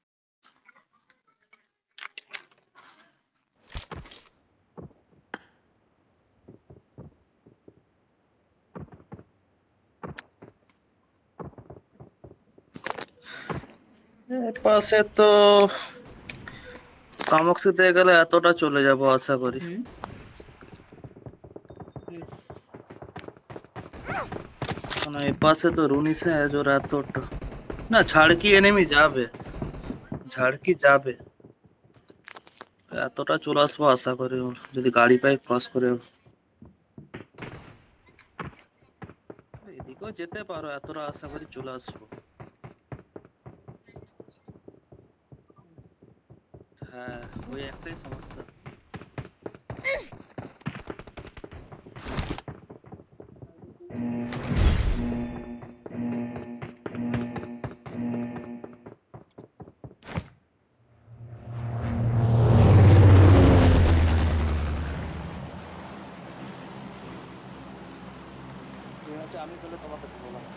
এর পাশে তো কামক্সিতে গেলে এতটা চলে যাব আশা করি। মানে এর পাশে তো রুনিসে জোর এতটা না, ঝাড়কি এনিমি যাবে, ঝাড়কি যাবে, এতটা চলে আসবো আশা করি ওর, যদি গাড়ি পাই ক্রস করে। এদিকেও যেতে পারো, এতটা আশা করি চলে আসবো। হ্যাঁ ওই একটাই সমস্যা। আমি বলে তোমাকে দেবো না,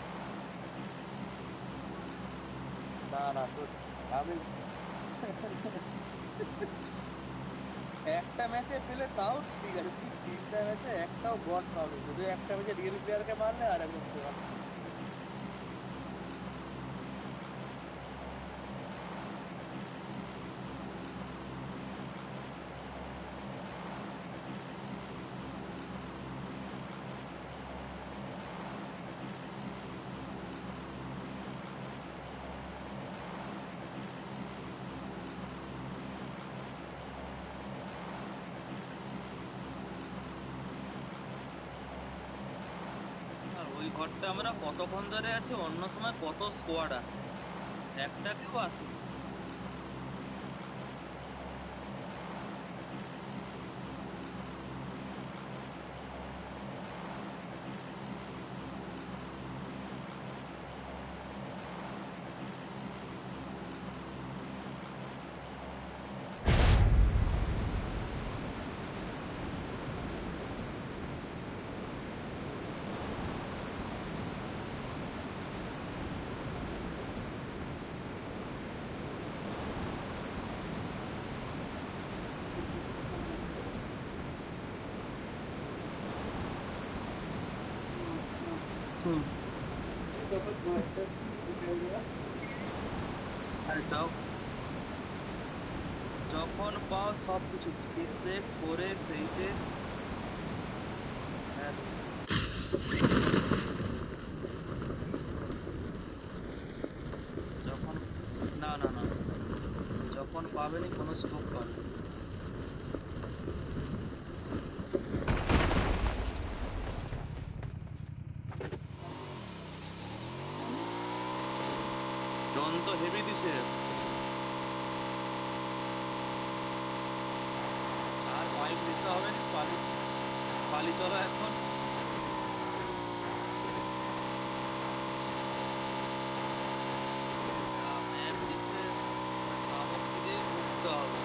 না না তো আমি একটা ম্যাচে পেলে তাও ঠিক আছে, তুই তিনটা ম্যাচে একটাও বট পাবে, শুধু একটা ম্যাচে রিয়েল প্লেয়ারকে মারলে আর একদম সেরা। আর ওই ঘরটা আমরা কতক্ষণ ধরে আছি, অন্য সময় কত স্কোয়াড আসে, একটা কেউ আসে। হুম তখন বয়সটা বিকালবেলা আরে যাও যখন পাও সব কিছু 6x 4x 8x হ্যাঁ যখন না না না যখন পাবেনি কোনো স্কোপ পাবে জন তো হেভি দিছে আর মাইক দিতে হবে না পালি পালি চলো এখন ম্যাপ দিচ্ছে নামক দিকে ঘুরতে হবে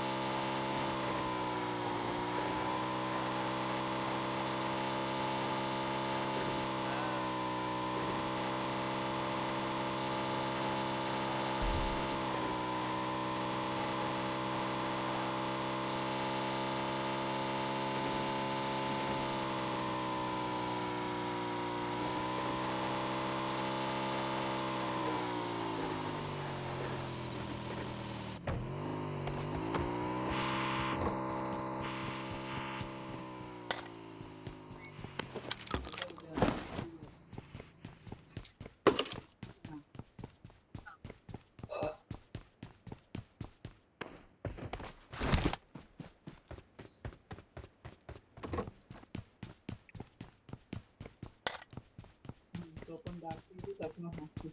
তখন ডাকতে তখন হাসছি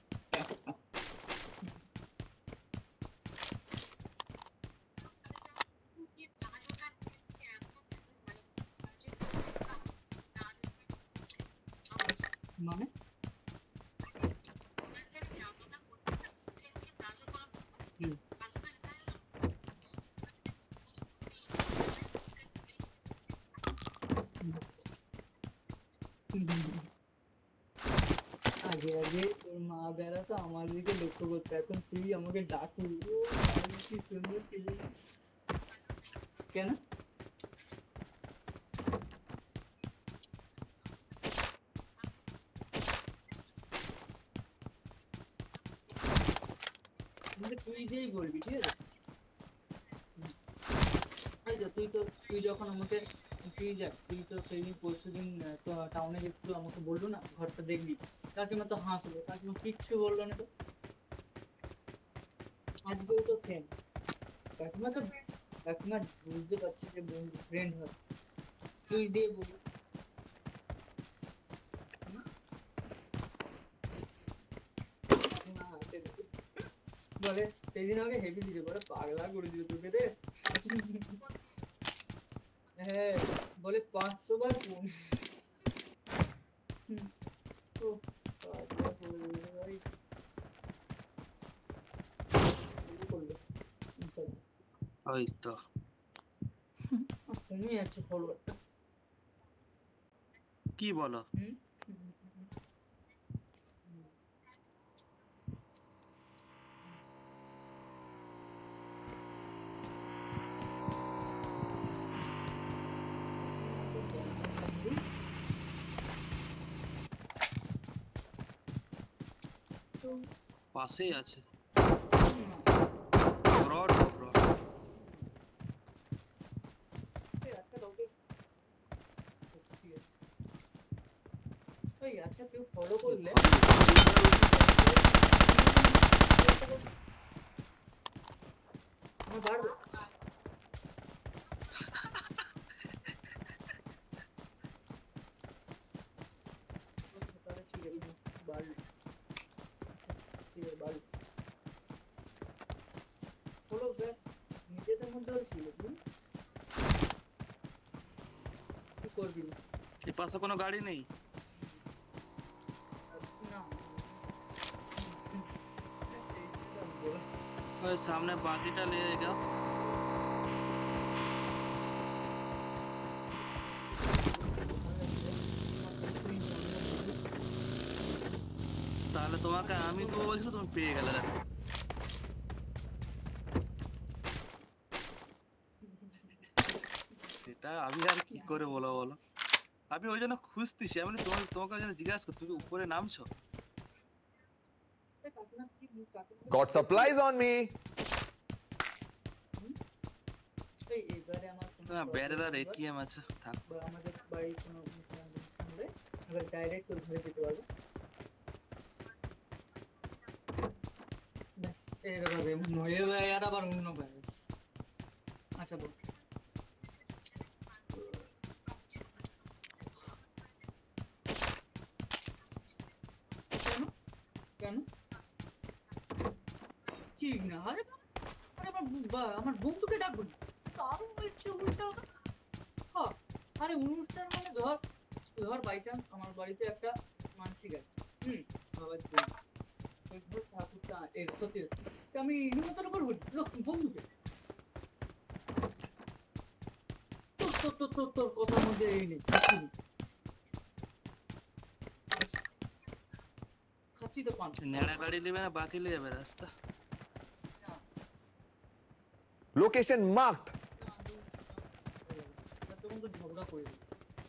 মানে হুম আগে আগে তোর মা বেড়াতো আমার দিকে লক্ষ্য করতো এখন তুই আমাকে ডাকু ও ভাই, কি সুন্দর ছিলি কেন কিন্তু তুই যেই বলবি ঠিক আছে এই যে তুই যখন আমাকে তুই তো সেই দিন পরশু দিন টাউনে গেছিল আমাকে বললো না ঘরটা দেখবি কাকিমা তো হাসলো কাকিমা কিচ্ছু বললো না তো আজকেও তো সেম কাকিমা বুঝতে পারছি যে বন্ধু ফ্রেন্ড হয় তুই দিয়ে বলি কাকিমা হাসে দেখি। বলে সেদিন আমাকে হেভি দিছে বলে পাগলা করে দিবে তোকে রে হ্যাঁ বলে 500 বার ফোন ও পাগলা করে দিবে ভাই কি করলো ওই তো তুমি আছো ফলোয়ারটা কি বলো হুম পাশেই আছে ব্রড ব্রড আচ্ছা কেউ ফলো করলে আমার বাড়বে তাহলে ঠিক আছে বাড়বে ঠিক আছে বাড়বে হলো ব্যাস নিজেদের মধ্যে ছিল কি করবি এই পাশে কোনো গাড়ি নেই না ওই সামনে বাকিটা নিয়ে যাও তাহলে তোমাকে আমি তো বলছিলাম তুমি পেয়ে গেলে দেখো সেটা আমি আর কি করে বলো আমি ওই জন্য খুঁজতেছি, আমি তোমাকে ওই জন্য জিজ্ঞাসা করি তুমি উপরে নামছো। Got supplies on me. এবারে আমার কোনো না problem ব্যারেল আর হলে এটিএম আছে, থাক। বা আমাদের বাড়ির কোনো অনুষ্ঠান হলে এবার ডাইরেক্ট ওর ঘরে যেতে পারবো। ব্যাস এভাবে নয় আর আবার অন্য ব্যাস। আচ্ছা বল। কেন কেন ঠিক না? আরে আমার বন্ধুকে ডাকবো না, তারও বলছে উল্টা। হ্যাঁ আরে অনুষ্ঠান মানে ধর ধর বাই চান্স আমার বাড়িতে একটা মানসিক আছে, বাবার জন্য ঠাকুরটা সত্যি আমি নিমন্ত্রণ করবো বন্ধুকে। তোর কথার মধ্যে এই নেই, খাচ্ছি তো পান। নেড়া গাড়ি নেবে না বাকি নিয়ে যাবে রাস্তা? Location marked. তখন তো ঝগড়া করে দিই।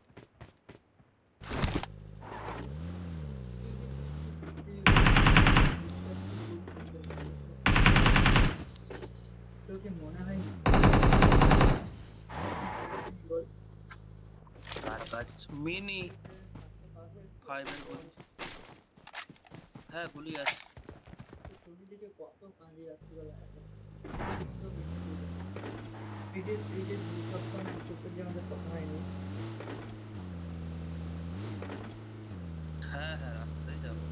তোকে মনে হয় না তার কাছ মিনি 5 এর গুলি, হ্যাঁ গুলি আছে। দিকে কত কাঁদি রাত্রিবেলা এই যে সবসময় সত্যি আমাদের কথা হয়নি। হ্যাঁ হ্যাঁ রাস্তায় যাবো।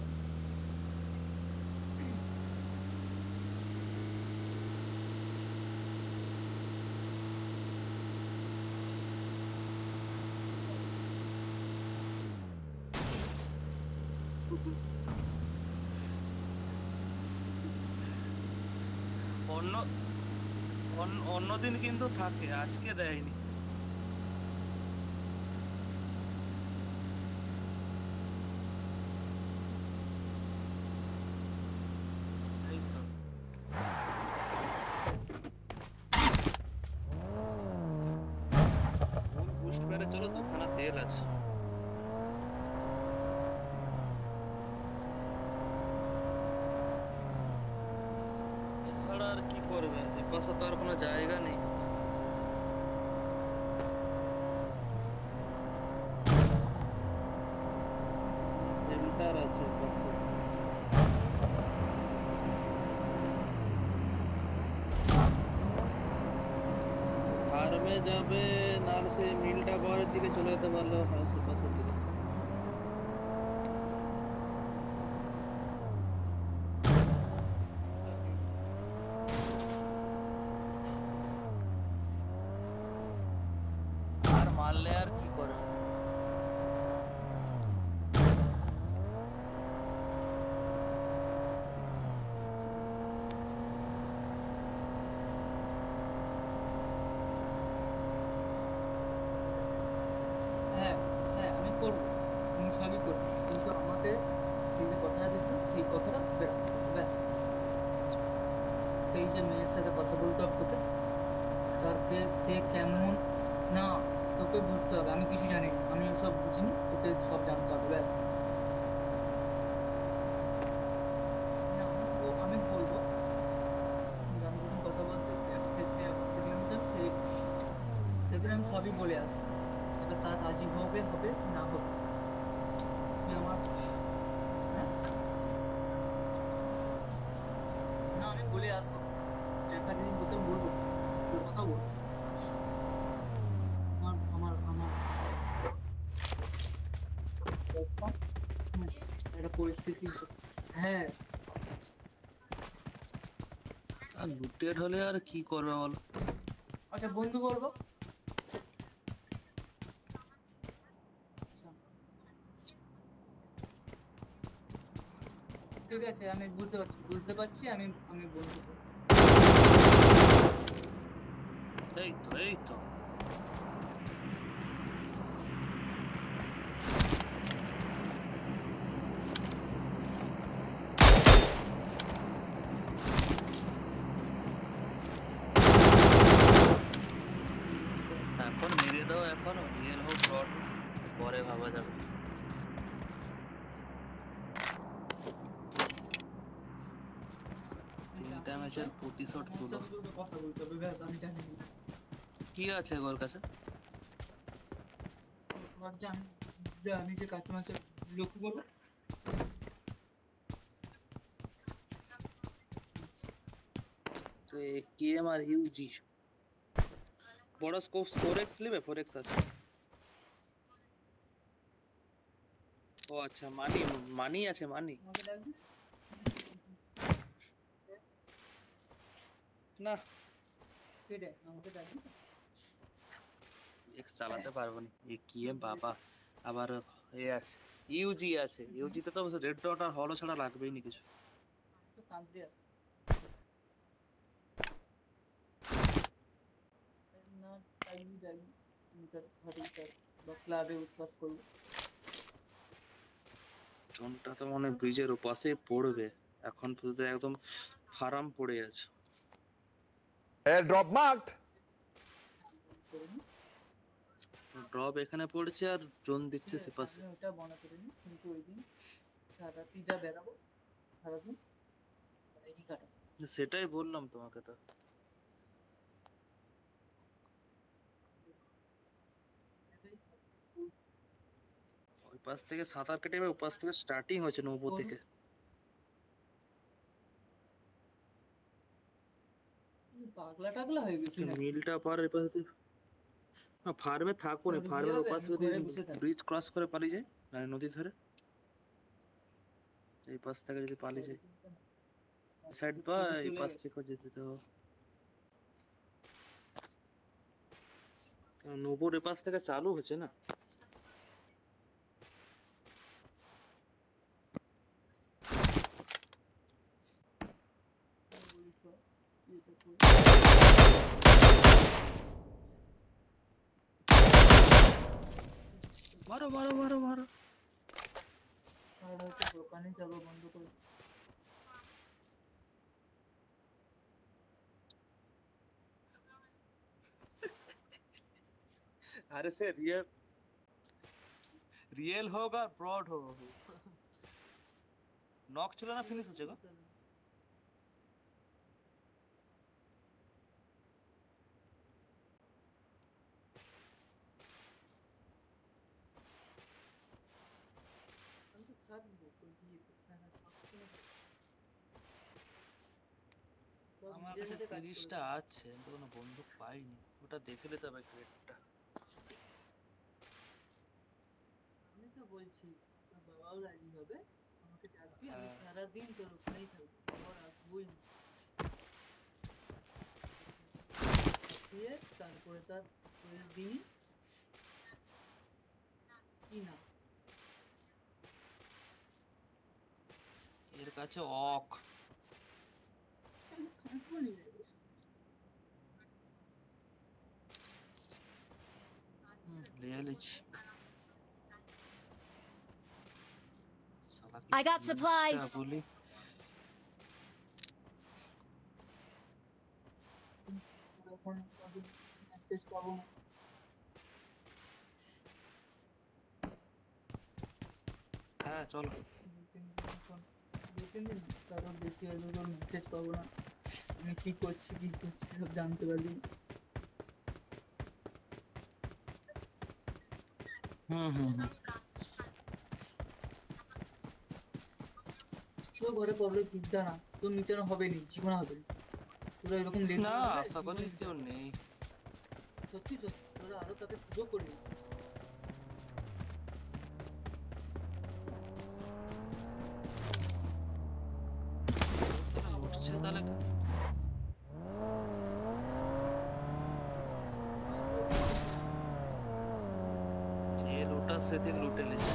অন্যদিন কিন্তু থাকে, আজকে দেয়নি। এই তো বুস্ট মেরে চলো, দুখানা তেল আছে। এছাড়া আর কি করবে, এপাশে তো আর কোনো জায়গা নেই। সেন্টার আছে এপাশে। ফার্মে যাবে না সে মিলটা পরের দিকে চলে যেতে পারলো, হ্যাঁ সে পাশের দিকে। আর মারলে আর কি করবে? হ্যাঁ হ্যাঁ আমি করবো, আমি সবই করবো, কিন্তু আমাকে সেই যে কথাটা দিচ্ছি সেই কথাটা বেরাতে হবে ব্যাস। সেই যে মেয়ের সাথে কথা বলতে হবে তোকে, তারকে সে কেমন না তোকে বুঝতে হবে। আমি কিছু জানি না, আমি সব বুঝিনি, তোকে সব জানতে হবে ব্যাস। আমি বলবো আমি যখন কথা বলতে সেদিন আমি সবই বলে আসবো, এবার তার রাজি হবে হবে না হবে তুই আমার হ্যাঁ না আমি বলে আসবো, দেখা যেদিন তোকে বলবো তোর কথা বলবো। আমার আমার আমার একটা পরিস্থিতি, হ্যাঁ আর লুটেড হলে আর কি করবে বলো? আচ্ছা বন্ধু বলবো। ঠিক আছে আমি বুঝতে পারছি আমি আমি বন্ধু করবো। এই তো এই তো এখন মেরে দাও, এখন রিয়েল হোক ফ্রড হোক। পরে ভাবা যাবে। তিনটা ম্যাচের প্রতিশোধ তুলো। কথা বলতে হবে ব্যাস, আমি জানি না। কি আছে ওর কাছে? তোমার জানি যে কাস্টমার আছে, লক্ষ্য করো। তো কেএম আর ইউজি বড় স্কোপ 4x নেবে, 4x আছে। ও আচ্ছা, মানি আছে, মানি আমাকে ডাকবি না, কেটে আমাকে ডাকবি। এক্স চালাতে পারবো না। এ কেএম বাবা, আবার এ আছে ইউজি আছে। ইউজিতে তো রেড ডট আর হলো ছাড়া লাগবেই না কিছু। তো কাঁদ দিয়ে না ডাকবি ডাকবি, তার ঘরে বা ক্লাবে উৎপাত করবো। জনটা তো মনে ব্রিজের পাশে পড়বে, এখন পর্যন্ত একদম ফার্ম পড়ে আছে। Airdrop marked. ড্রপ এখানে পড়ছে আর জোন দিচ্ছে সে পাশে। আমি ওটা মনে করিনি, কিন্তু ওই দিন সারাটি যা বেরাবো সারাদিন এই কাটা। সেটাই বললাম তোমাকে তো। ওই পাশ থেকে সাঁতার কেটে ওই পাশ থেকে স্টার্টিং হয়েছে নৌবো থেকে। পাগলা টাগলা হয়ে গেছে মিলটা পার এই পাশে না, ফার্মে থাকবো না। ফার্মের ওপাশ যদি ব্রিজ ক্রস করে পালিয়ে যায়, মানে নদী ধরে এই পাশ থেকে যদি পালিয়ে যায় সাইড বা এই পাশ থেকে যেতে তো নৌবোর এই পাশ থেকে চালু হচ্ছে না। মারো মারো মারো মারো। আর হয়তো দোকানে যাবো বন্ধ করে। अरे से रियल होगा ब्रॉड होगा। नॉक चला ना फिनिश हो जाएगा। আমি তো থাকবো তো দিয়ে সারা সবসময় আমার কাছে 30টা আছে, কিন্তু কোনো বন্দুক পাইনি। ওটা দেখে নিতে হবে ক্রেটটা। আমি তো বলছি তোর বাবাও রাজি হবে, আমাকে ডাকবি, আমি সারাদিন তোর ওখানেই থাকবো, আবার আসবোই না। তারপরে তার পরের দিনই কি না এর কাছে অক লিয়েলিছি। I got supplies. বলি এখন মেসেজ পাবো না। হ্যাঁ চলো। দু তিন দিন তারও বেশি হলে তোর মেসেজ পাবো না, আমি কি করছি সব জানতে পারবি। তোর ঘরে প্রবলেম চিন্তা না, তোর মিটানো হবে নি, জীবনে হবে না। তোরা এরকম লেট না আশা করি কেউ নেই। সত্যি সত্যি তোরা আরো তাকে সুযোগ করবি। উঠছে তাহলে যে লুটা সেদিন লুটে নিয়েছে।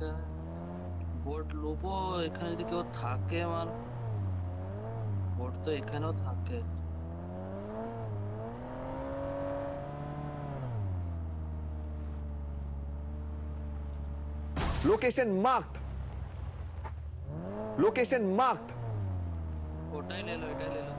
বোট লোবো এখানে যদি কেউ থাকে মাল, বোট তো এখানেও থাকে। Location marked. Location marked. ওটাই লেলো, এটাই লেলো।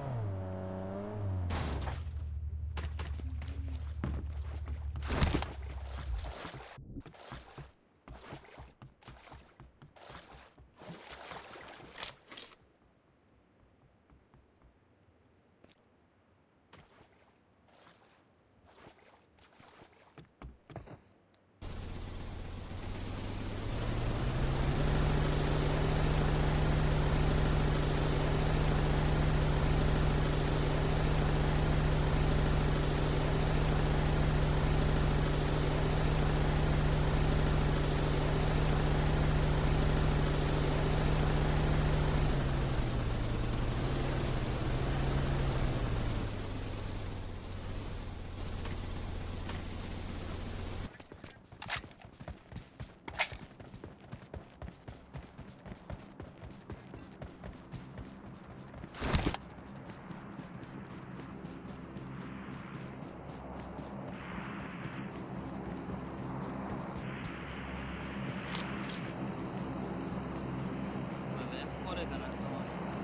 ল্যাগ করে কেন তোমার?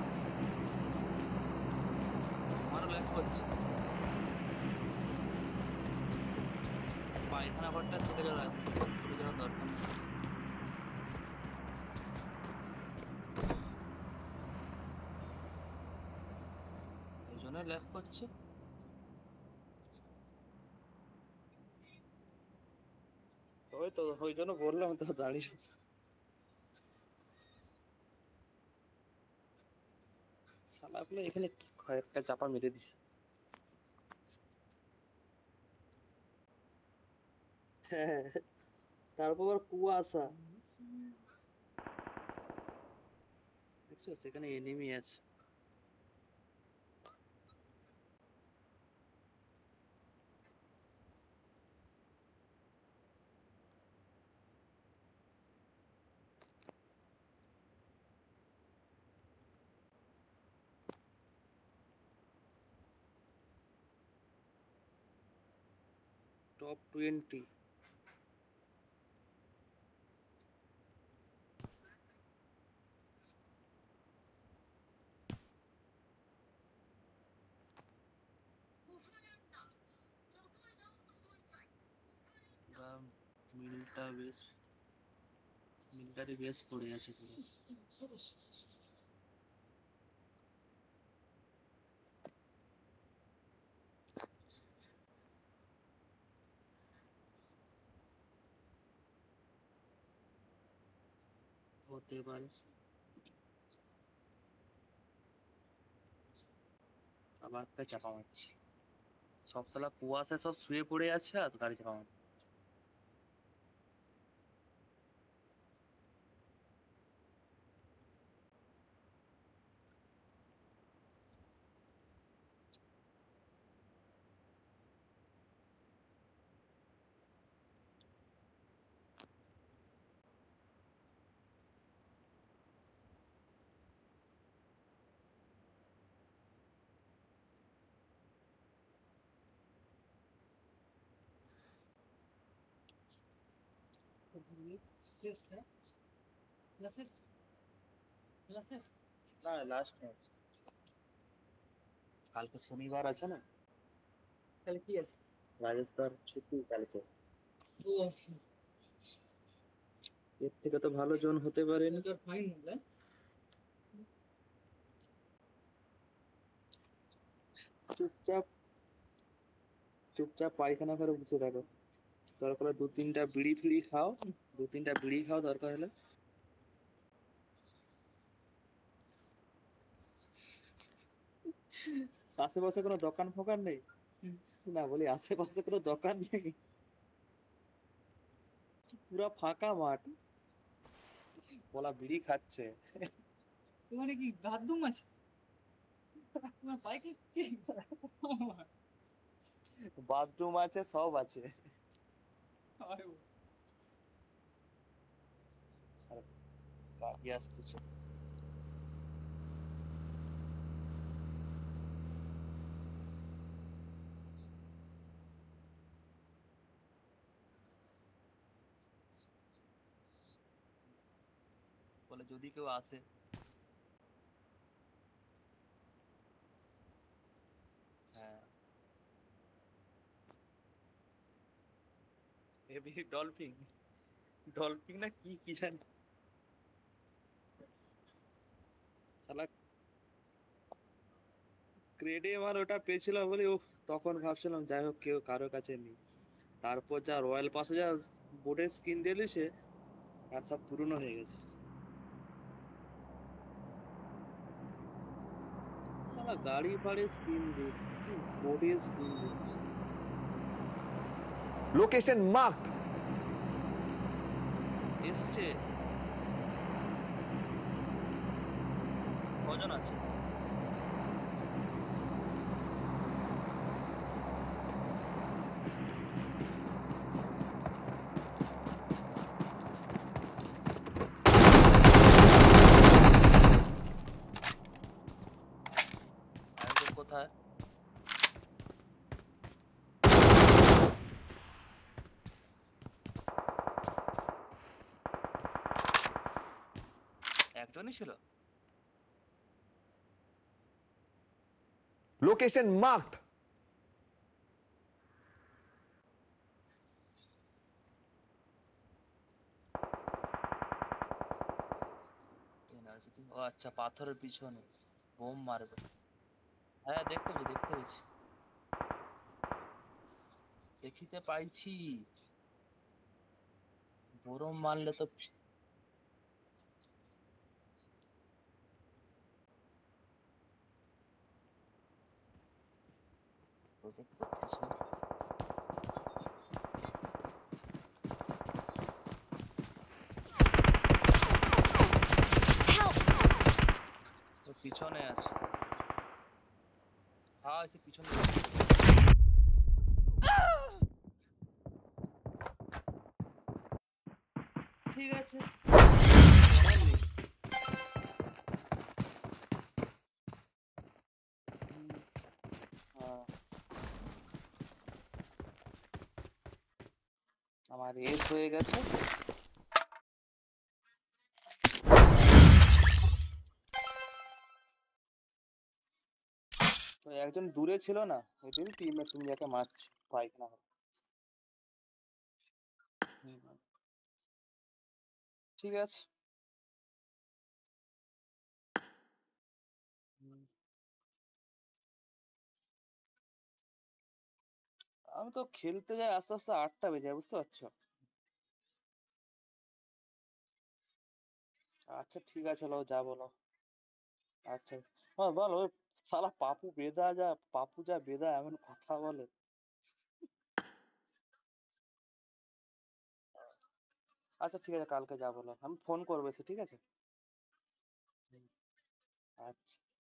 আমারও ল্যাগ করছে। পায়খানা ঘরটা থেকে যাওয়ার আছে, থেকে যাওয়ার দরকার নেই। এই জন্য ল্যাগ করছে। ওই তো ওই জন্য বললাম তো দাঁড়িয়ে। শালাগুলো এখানে কি কয়েকটা চাপা মেরে দিছে। হ্যাঁ, তারপর আবার কুয়াশা। দেখছো সেখানে এনিমি আছে। টপ 20। মিলটা বেশ, মিলিটারি বেশ পড়ে আছে পুরো। হতে পারে। আবার একটা চাপা মারছি। সব শালা কুয়াশা সব শুয়ে পড়ে আছে আর গাড়ি চাপা মারছে। না লাস্ট ম্যাচ, কালকে শনিবার আছে না, তাহলে কি আছে? রাজস্থান ছুটি কালকে। ও আচ্ছা, এর থেকে তো ভালো জোন হতে পারেনি। এটা ফাইনাল। চুপচাপ চুপচাপ পায়খানা করে বসে থাকো, দরকার হলে দু তিনটা বিড়ি ফিড়ি খাও, দু তিনটা বিড়ি খাও দরকার হলে। আশেপাশে কোনো দোকান ফোকান নেই? না বলি আশেপাশে কোনো দোকান নেই, পুরা ফাঁকা মাঠ, বলা বিড়ি খাচ্ছে। তোমার কি বাথরুম আছে? তোমার বাইকে বাথরুম আছে, সব আছে। আর গাড়ি আসতেছে। বলে যদি কেউ আসে। হ্যাঁ, মেবি ডলফিন, ডলফিন না কি কি জানি। শালা ক্রেডে আমার ওটা পেয়েছিল বলে ও, তখন ভাবছিলাম যাই হোক কেউ কারো কাছে নেই। তারপর যা রয়্যাল পাসে যা বোর্ডের স্কিন দিয়ে দিছে আর সব পুরনো হয়ে গেছে। শালা গাড়ি ফাড়ি স্কিন দিয়ে বোর্ডের স্কিন দিচ্ছে। Location marked. এসছে কজন আছে? আরেকজন কোথায়? একজনই ছিল? Location marked. এনার্জি, ও আচ্ছা পাথরের পিছনে বোম মারবে। হ্যাঁ দেখতে পেয়েছি, দেখতে পেয়েছি, দেখিতে পাইছি। বোরম মারলে তো প্রোটেক্ট করতেছে। ও পিছনে আছে। হ্যাঁ এসে পিছনে আছে। ঠিক আছে, করার নেই। হ্যাঁ, আমার এস হয়ে গেছে। তো একজন দূরে ছিল না ওই দিন টিমে, তুমি যাকে মারছো পাইখানা হলো। হুম, ঠিক আছে। হুম, আমি তো খেলতে যাই আস্তে আস্তে 8টা বেজে যায়, বুঝতে পারছো? আচ্ছা ঠিক আছে, লো যা বলো। আচ্ছা, হ্যাঁ বল। ওই শালা পাপু বেদা যা, পাপু যা বেদা এমন কথা বলে। আচ্ছা ঠিক আছে, কালকে যা বলো আমি ফোন করবো এসে, ঠিক আছে? হুম, আচ্ছা।